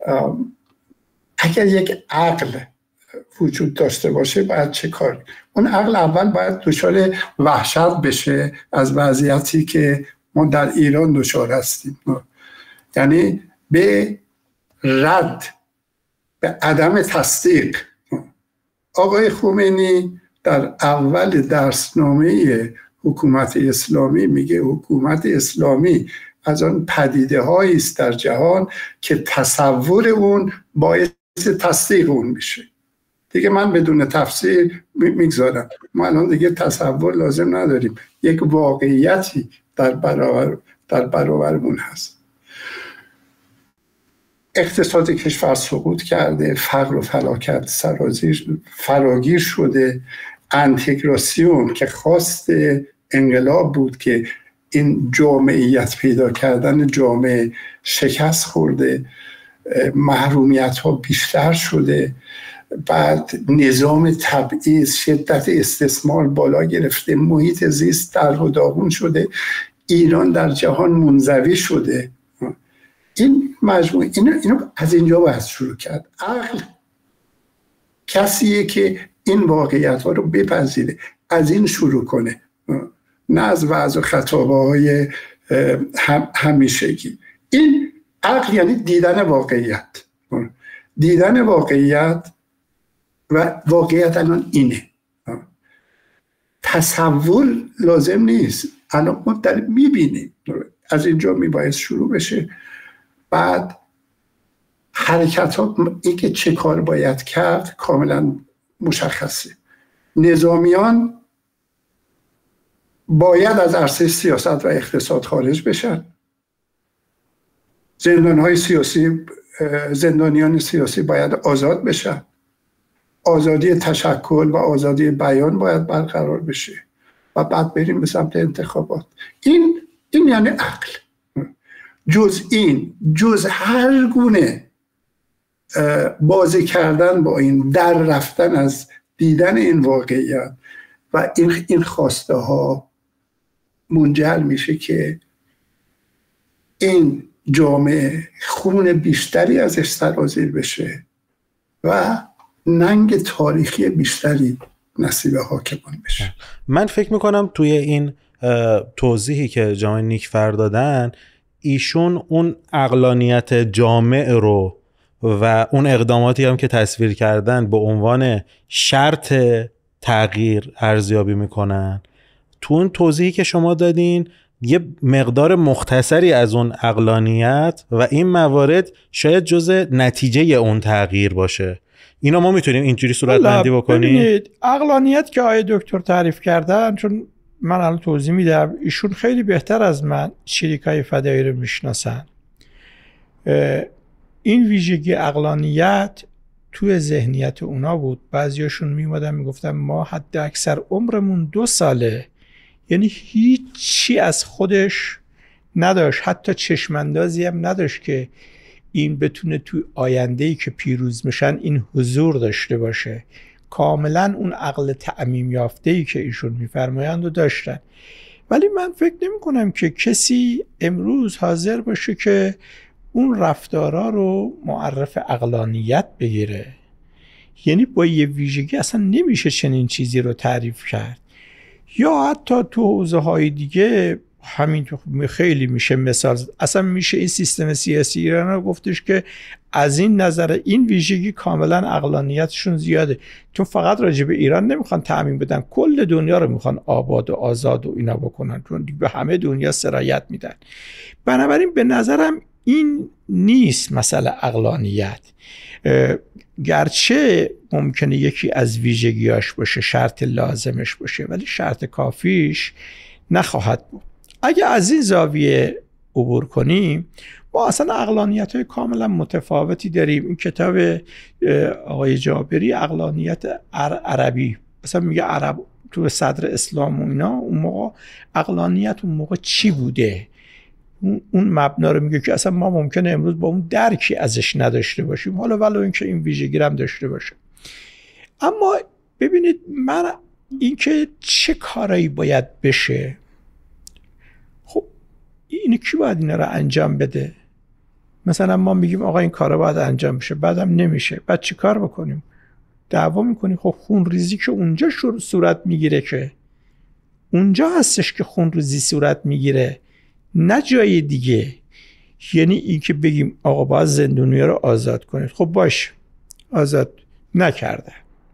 اگر یک عقل وجود داشته باشه باید چه کار؟ اون عقل اول باید دچار وحشت بشه از وضعیتی که ما در ایران دچار هستیم، یعنی به رد، به عدم تصدیق. آقای خمینی در اول درسنامه حکومت اسلامی میگه حکومت اسلامی از آن پدیده هایی است در جهان که تصور اون باعث تصدیق اون میشه. دیگه من بدون تفسیر میگذارم، ما الان دیگه تصور لازم نداریم، یک واقعیتی در برابر در برابرمون هست. اقتصاد کشور سقوط کرده، فقر و فلاکت سرازیر فراگیر شده، انتگراسیون که خواست انقلاب بود که این جامعیت پیدا کردن جامعه شکست خورده، محرومیت ها بیشتر شده، بعد نظام تبعیض، شدت استثمار بالا گرفته، محیط زیست در و داغون شده، ایران در جهان منزوی شده. این مجموعه اینو, اینو از اینجا باید شروع کرد. عقل کسیه که این واقعیت ها رو بپذیره، از این شروع کنه، نه از وعظ و خطابه های هم همیشگی. این عقل یعنی دیدن واقعیت، دیدن واقعیت و واقعیت الان اینه. تصور لازم نیست، الان ما در میبینیم، از اینجا میباید شروع بشه. بعد حرکت ها، این که چه کار باید کرد کاملا مشخصه. نظامیان باید از عرصه سیاست و اقتصاد خارج بشن. زندانهای سیاسی، زندانیان سیاسی باید آزاد بشن. آزادی تشکل و آزادی بیان باید برقرار بشه و بعد بریم به سمت انتخابات. این این یعنی عقل. جز این، جز هر گونه بازی کردن با این، در رفتن از دیدن این واقعیت و این این خواسته ها منجر میشه که این جامعه خون بیشتری ازش سرازیر بشه و ننگ تاریخی بیشتری نصیب حاکمان بشه.
من فکر میکنم توی این توضیحی که جامعه نیکفر دادن، ایشون اون عقلانیت جامع رو و اون اقداماتی هم که تصویر کردن به عنوان شرط تغییر ارزیابی میکنن. تو اون توضیحی که شما دادین یه مقدار مختصری از اون عقلانیت و این موارد شاید جزء نتیجه اون تغییر باشه. اینا ما میتونیم اینجوری صورت بندی بکنیم؟
ببینید عقلانیت که آقای دکتر تعریف کردن، چون من الان توضیح میدم، ایشون خیلی بهتر از من شریکای فدایی رو میشناسن. این ویژگی عقلانیت توی ذهنیت اونا بود. بعضیاشون میومدن میگفتن ما حد اکثر عمرمون دو ساله، یعنی هیچی از خودش نداشت، حتی چشماندازی هم نداشت که این بتونه توی آینده‌ای که پیروز میشن این حضور داشته باشه. کاملا اون عقل تعمیم یافته‌ای که ایشون میفرمایند رو داشتن. ولی من فکر نمی کنم که کسی امروز حاضر باشه که اون رفتارا رو معرف عقلانیت بگیره. یعنی با یه ویژگی اصلا نمیشه چنین چیزی رو تعریف کرد. یا حتی تو حوزه های دیگه همین خیلی میشه مثال، اصلا میشه این سیستم سیاسی ایران رو گفتش که از این نظر این ویژگی کاملا عقلانیتشون زیاده، چون فقط راجع به ایران نمیخوان تعمیم بدن، کل دنیا رو میخوان آباد و آزاد و اینا بکنن، چون به همه دنیا سرایت میدن. بنابراین به نظرم این نیست مسئله عقلانیت، گرچه ممکنه یکی از ویژگیاش باشه، شرط لازمش باشه، ولی شرط کافیش نخواهد بود. اگه از این زاویه عبور کنیم، ما اصلا عقلانیت های کاملا متفاوتی داریم. این کتاب آقای جابری عقلانیت عربی، مثلا میگه عرب تو صدر اسلام و اینا، اون موقع عقلانیت اون موقع چی بوده، اون مبنا رو میگه که اصلا ما ممکنه امروز با اون درکی ازش نداشته باشیم، حالا ولو اینکه این ویژگی هم داشته باشه. اما ببینید، من اینکه چه کارایی باید بشه، خب این کی باید اینا رو انجام بده؟ مثلا ما میگیم آقا این کارا باید انجام بشه، بعدم نمیشه، بعد چی کار بکنیم؟ دعوا میکنیم. خب خون ریزی که اونجا صورت میگیره، که اونجا هستش که خون ریزی صورت میگیره، نه جای دیگه. یعنی این که بگیم آقا باید زندانیا رو آزاد کنید، خب باش آزاد نکرده،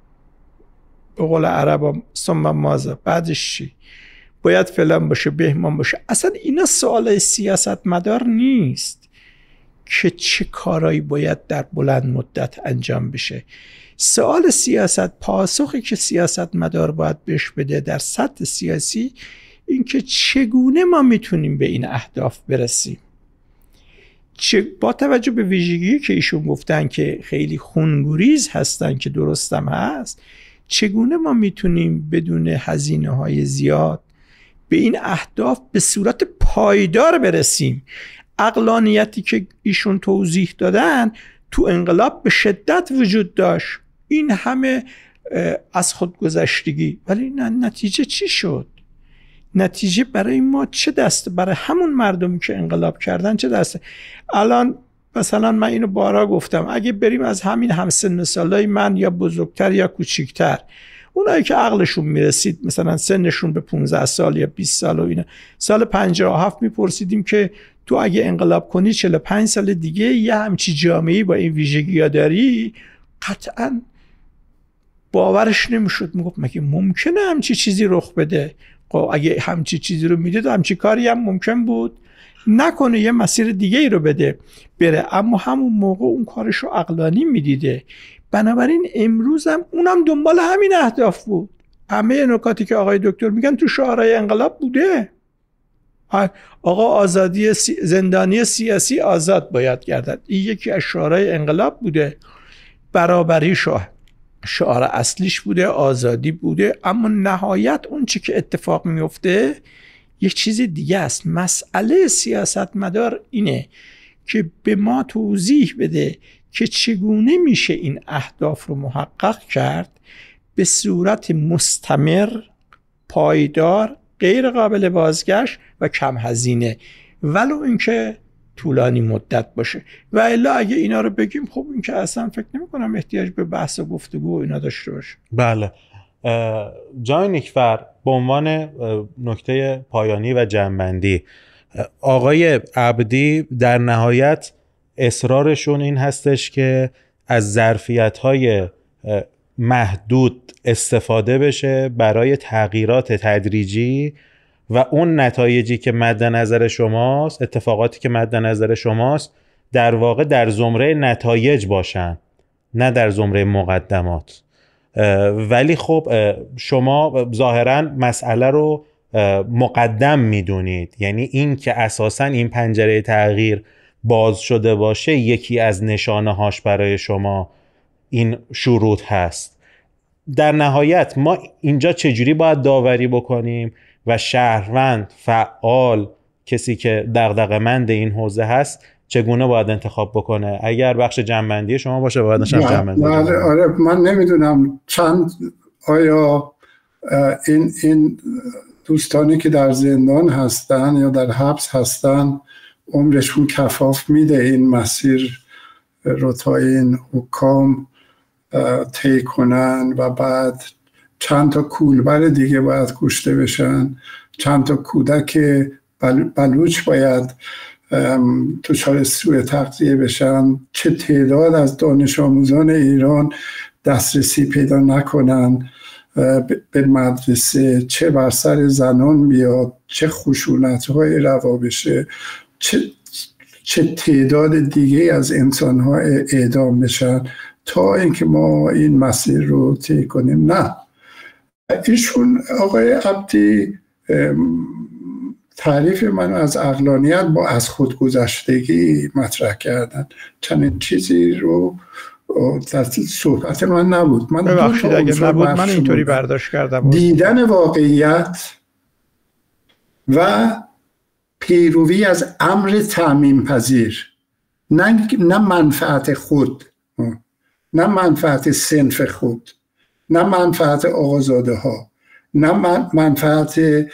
به قول عربا ثم ماذا، بعدش چی؟ باید فلان باشه، بهمان باشه. اصلا اینا سوال سیاست مدار نیست که چه کارایی باید در بلند مدت انجام بشه. سوال سیاست، پاسخی که سیاست مدار باید بهش بده در سطح سیاسی، این که چگونه ما میتونیم به این اهداف برسیم. چه با توجه به ویژگی که ایشون گفتن که خیلی خونگریز هستن، که درستم هست، چگونه ما میتونیم بدون هزینه های زیاد به این اهداف به صورت پایدار برسیم. عقلانیتی که ایشون توضیح دادن تو انقلاب به شدت وجود داشت، این همه از خودگذشتگی، ولی نتیجه چی شد؟ نتیجه برای ما چه دسته؟ برای همون مردمی که انقلاب کردن چه دسته؟ الان مثلا من اینو بارا گفتم، اگه بریم از همین همسن سالای من یا بزرگتر یا کوچیکتر، اونایی که عقلشون میرسید مثلا سنشون به پانزده سال یا بیست سال و اینا، سال پنجاه و هفت میپرسیدیم که تو اگه انقلاب کنی چهل و پنج سال دیگه یه همچی جامعه‌ای با این ویژگی‌ها داری، قطعاً باورش نمیشد. میگفت مگه ممکنه همچی چیزی رخ بده؟ اگه همچی چیزی رو میدید، همچی کاری هم ممکن بود نکنه، یه مسیر دیگه ای رو بده بره. اما همون موقع اون کارشو عقلانی میدیده. بنابراین امروز هم اونم دنبال همین اهداف بود. همه نکاتی که آقای دکتر میگن تو شعارهای انقلاب بوده. آقا آزادی سی... زندانی سیاسی آزاد باید گردد، این یکی از شعارهای انقلاب بوده. برابری شاه شعار اصلیش بوده، آزادی بوده. اما نهایت اون چی که اتفاق میفته یک چیز دیگه است. مسئله سیاستمدار اینه که به ما توضیح بده که چگونه میشه این اهداف رو محقق کرد به صورت مستمر، پایدار، غیر قابل بازگشت و کم هزینه، ولو اینکه طولانی مدت باشه. و الا اگه اینا رو بگیم خب این که اصلا فکر نمی کنم احتیاج به بحث و گفتگو و اینا داشته باشه.
بله. جای نیکفر، به عنوان نکته پایانی و جمع‌بندی، آقای عبدی در نهایت اصرارشون این هستش که از ظرفیت‌های محدود استفاده بشه برای تغییرات تدریجی و اون نتایجی که مد نظر شماست، اتفاقاتی که مد نظر شماست، در واقع در زمره نتایج باشن، نه در زمره مقدمات. ولی خب شما ظاهراً مسئله رو مقدم میدونید، یعنی این که اساساً این پنجره تغییر باز شده باشه یکی از نشانه هاش برای شما این شروط هست. در نهایت ما اینجا چجوری باید داوری بکنیم و شهروند، فعال، کسی که دغدغه‌مند این حوزه هست چگونه باید انتخاب بکنه؟ اگر بخش جمع‌بندی شما باشه باید نشم جمع‌بندی.
آره آره من نمیدونم چند آیا این این دوستانی که در زندان هستن یا در حبس هستن عمرشون کفاف میده این مسیر رو تا این حکام طی کنن و بعد چند تا کولبر دیگه باید کشته بشن، چند تا کودک بلوچ باید دچار سوء تغذیه بشن، چه تعداد از دانش آموزان ایران دسترسی پیدا نکنن به مدرسه، چه بر سر زنان بیاد، چه خشونت‌های روا بشه، چه چه تعداد دیگه از انسان‌ها اعدام بشن تا اینکه ما این مسیر رو طی کنیم. نه، ایشون آقای عبدی تعریف من از عقلانیت با از خودگذشتگی مطرح کردن. چنین چیزی رو در صحبت من نبود. من
ببخشید اگه نبود من اینطوری برداشت کردم.
دیدن واقعیت و پیروی از امر تعمیم پذیر، نه نه منفعت خود، نه منفعت صنف خود، نه منفعت آقازاده ها، نه منفعت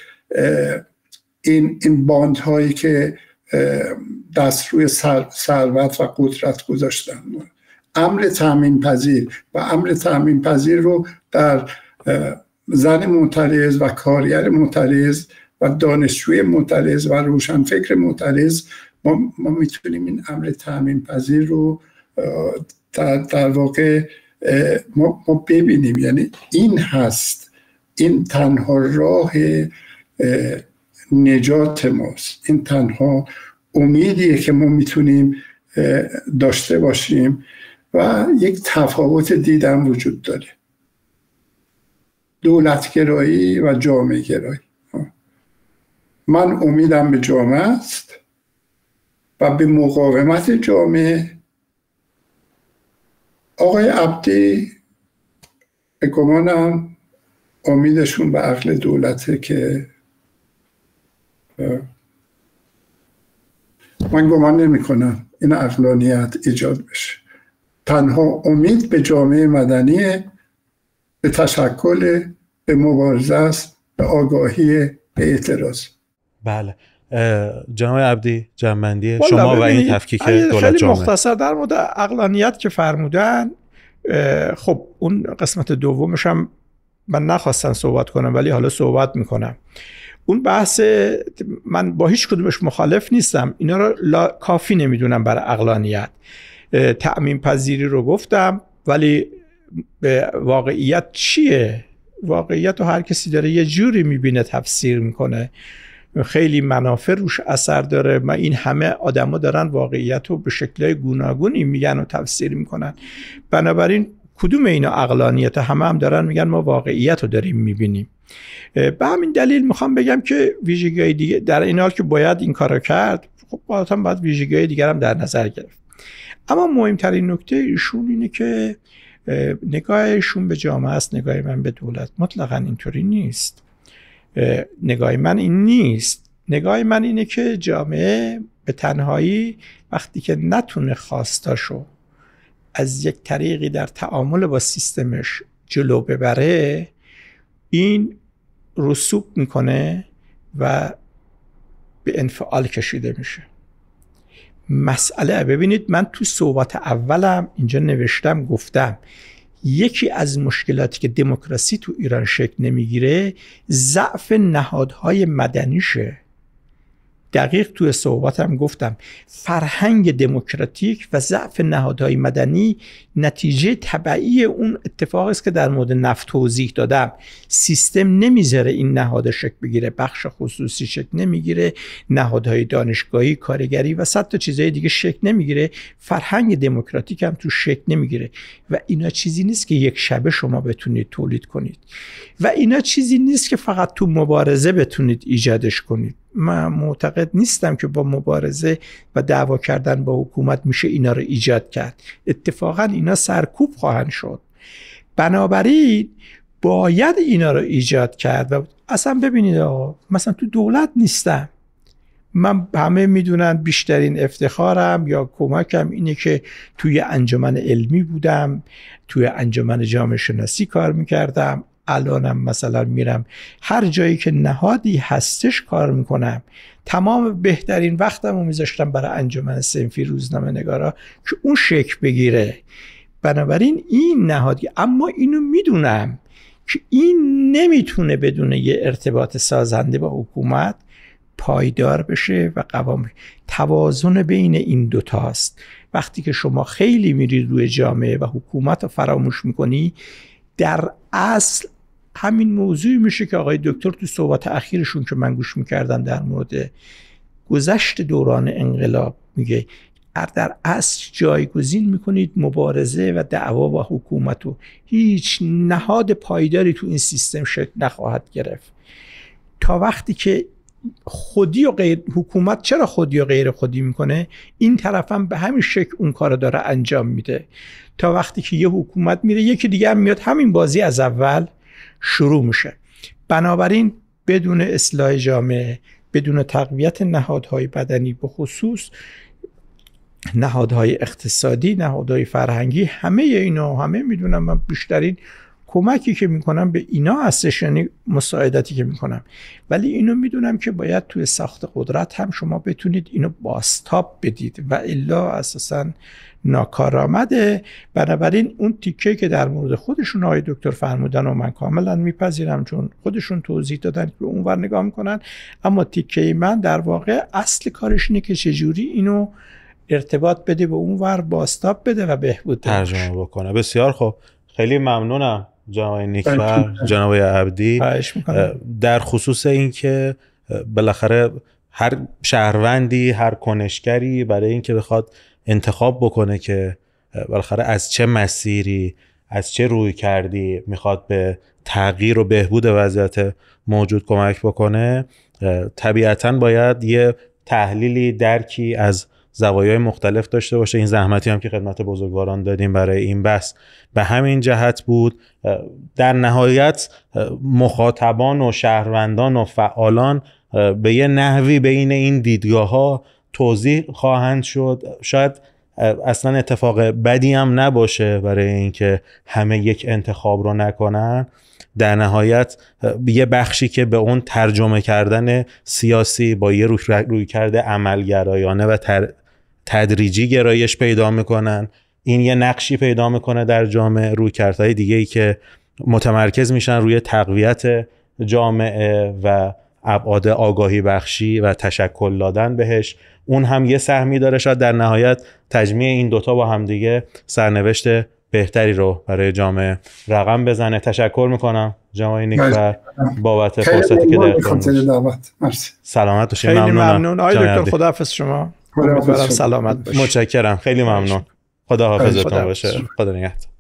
این این باند هایی که دست روی ثروت و قدرت گذاشتن. امر تعمیم پذیر و امر تعمیم پذیر رو در زن معترض و کارگر معترض و دانشجوی معترض و روشنفکر معترض ما, ما میتونیم این امر تعمیم پذیر رو در, در واقع ما, ما ببینیم. یعنی این هست، این تنها راه نجات ماست، این تنها امیدیه که ما میتونیم داشته باشیم و یک تفاوت دیدن وجود داره، دولتگرایی و جامعه گرایی. من امیدم به جامعه است و به مقاومت جامعه. آقای عبدی به گمانم امیدشون به عقل دولته که من گمان نمی کنم این عقلانیت ایجاد بشه. تنها امید به جامعه مدنی، به تشکل، به مبارزه است، به آگاهی، به اعتراض.
بله جناب عبدی، جنبندی شما و این تفکیک دولت
خیلی
جامعه.
مختصر در مورد عقلانیت که فرمودن، خب اون قسمت دومش هم من نخواستم صحبت کنم ولی حالا صحبت میکنم. اون بحث من با هیچ کدومش مخالف نیستم، اینا رو لا کافی نمیدونم برای عقلانیت. تعمیم پذیری رو گفتم ولی به واقعیت چیه؟ واقعیت رو هر کسی داره یه جوری میبینه، تفسیر میکنه، خیلی منافع روش اثر داره. ما این همه آدما دارن واقعیت رو به شکل‌های گوناگونی میگن و تفسیر میکنن، بنابراین کدوم اینا عقلانیت؟ همه هم دارن میگن ما واقعیت رو داریم میبینیم. به همین دلیل میخوام بگم که ویژگی‌های دیگه در این حال که باید این کارو کرد، خب باید باید ویژگی‌های دیگر هم در نظر گرفت. اما مهمترین نکته ایشون اینه که نگاهشون به جامعه است، نگاه من به دولت مطلقاً اینطوری نیست. نگاه من این نیست. نگاه من اینه که جامعه به تنهایی وقتی که نتونه خواستاشو از یک طریقی در تعامل با سیستمش جلو ببره، این رسوب میکنه و به انفعال کشیده میشه. مسئله ببینید، من تو صحبت اولم اینجا نوشتم، گفتم یکی از مشکلاتی که دموکراسی تو ایران شکل نمیگیره ضعف نهادهای مدنیشه. دقیق توی صحبتم گفتم فرهنگ دموکراتیک و ضعف نهادهای مدنی نتیجه تبعی اون اتفاقی است که در مورد نفت توضیح دادم. سیستم نمیذاره این نهاد شکل بگیره، بخش خصوصی شکل نمیگیره، نهادهای دانشگاهی، کارگری و صد تا چیزهای دیگه شکل نمیگیره، فرهنگ دموکراتیک هم تو شکل نمیگیره. و اینا چیزی نیست که یک شبه شما بتونید تولید کنید و اینا چیزی نیست که فقط تو مبارزه بتونید ایجادش کنید. من معتقد نیستم که با مبارزه و دعوا کردن با حکومت میشه اینا رو ایجاد کرد. اتفاقا اینا سرکوب خواهند شد. بنابراین باید اینا رو ایجاد کرد. و اصلا ببینید آقا، مثلا تو دولت نیستم، من همه میدونن بیشترین افتخارم یا کمکم اینه که توی انجمن علمی بودم، توی انجمن جامعه شناسی کار میکردم، الانم مثلا میرم هر جایی که نهادی هستش کار میکنم. تمام بهترین وقتم رو میذاشتم برای انجمن صنفی روزنامه نگارا که اون شکل بگیره. بنابراین این نهادی، اما اینو میدونم که این نمیتونه بدون یه ارتباط سازنده با حکومت پایدار بشه و قوام. توازن بین این دوتاست. وقتی که شما خیلی میری روی جامعه و حکومت رو فراموش میکنی، در اصل همین موضوعی میشه که آقای دکتر تو صحبت اخیرشون که من گوش میکردم در مورد گذشت دوران انقلاب میگه، در اصل جایگزین میکنید مبارزه و دعوا با حکومت و هیچ نهاد پایداری تو این سیستم شکل نخواهد گرفت تا وقتی که خودی و غیر حکومت. چرا خودی و غیر خودی میکنه؟ این طرف هم به همین شکل اون کار داره انجام میده. تا وقتی که یه حکومت میره یکی دیگه هم میاد، همین بازی از اول شروع میشه. بنابراین بدون اصلاح جامعه، بدون تقویت نهادهای بدنی، به خصوص نهادهای اقتصادی، نهادهای فرهنگی، همه اینا، همه میدونم من بیشترین کمکی که میکنم به اینا هستش، یعنی مساعدتی که میکنم. ولی اینو میدونم که باید توی ساخت قدرت هم شما بتونید اینو بازتاب بدید و الا اساسا ناکارآمده. بنابراین اون تیکه که در مورد خودشون آقای دکتر فرمودن و من کاملا میپذیرم، چون خودشون توضیح دادن که به اون ور نگاه میکنن، اما تیکه من در واقع اصل کارش اینه که چجوری اینو ارتباط بده به اون ور، بازتاب بده و بهبود
ترجمه بکنه. بسیار خوب، خیلی ممنونم جناب نیکفر، جناب عبدی، در خصوص این که بالاخره هر شهروندی، هر کنشگری برای این که بخواد انتخاب بکنه که بالاخره از چه مسیری، از چه روی کردی میخواد به تغییر و بهبود وضعیت موجود کمک بکنه، طبیعتاً باید یه تحلیلی، درکی از زوایای مختلف داشته باشه. این زحمتی هم که خدمت بزرگواران دادیم برای این بحث به همین جهت بود. در نهایت مخاطبان و شهروندان و فعالان به یه نحوی بین این دیدگاه ها توضیح خواهند شد. شاید اصلا اتفاق بدی هم نباشه برای اینکه همه یک انتخاب رو نکنن. در نهایت یه بخشی که به اون ترجمه کردن سیاسی با یه روی, روی کرده عملگرایانه و تر تدریجی گرایش پیدا میکنن، این یه نقشی پیدا میکنه در جامعه. روی کردهای دیگه‌ای که متمرکز میشن روی تقویت جامعه و ابعاد آگاهی بخشی و تشکل دادن بهش، اون هم یه سهمی داره. شاید در نهایت تجمیع این دوتا با هم دیگه سرنوشت بهتری رو برای جامعه رقم بزنه. تشکر میکنم جناب نیکفر بابت فرصتی که دادید. سلامت باشید.
خیلی ممنون آقای دکتر. خداحافظ شما.
خداحافظ.
سلامت باشید.
متشکرم. خیلی ممنون. خدا حافظتون باشه. خدا نگهدار.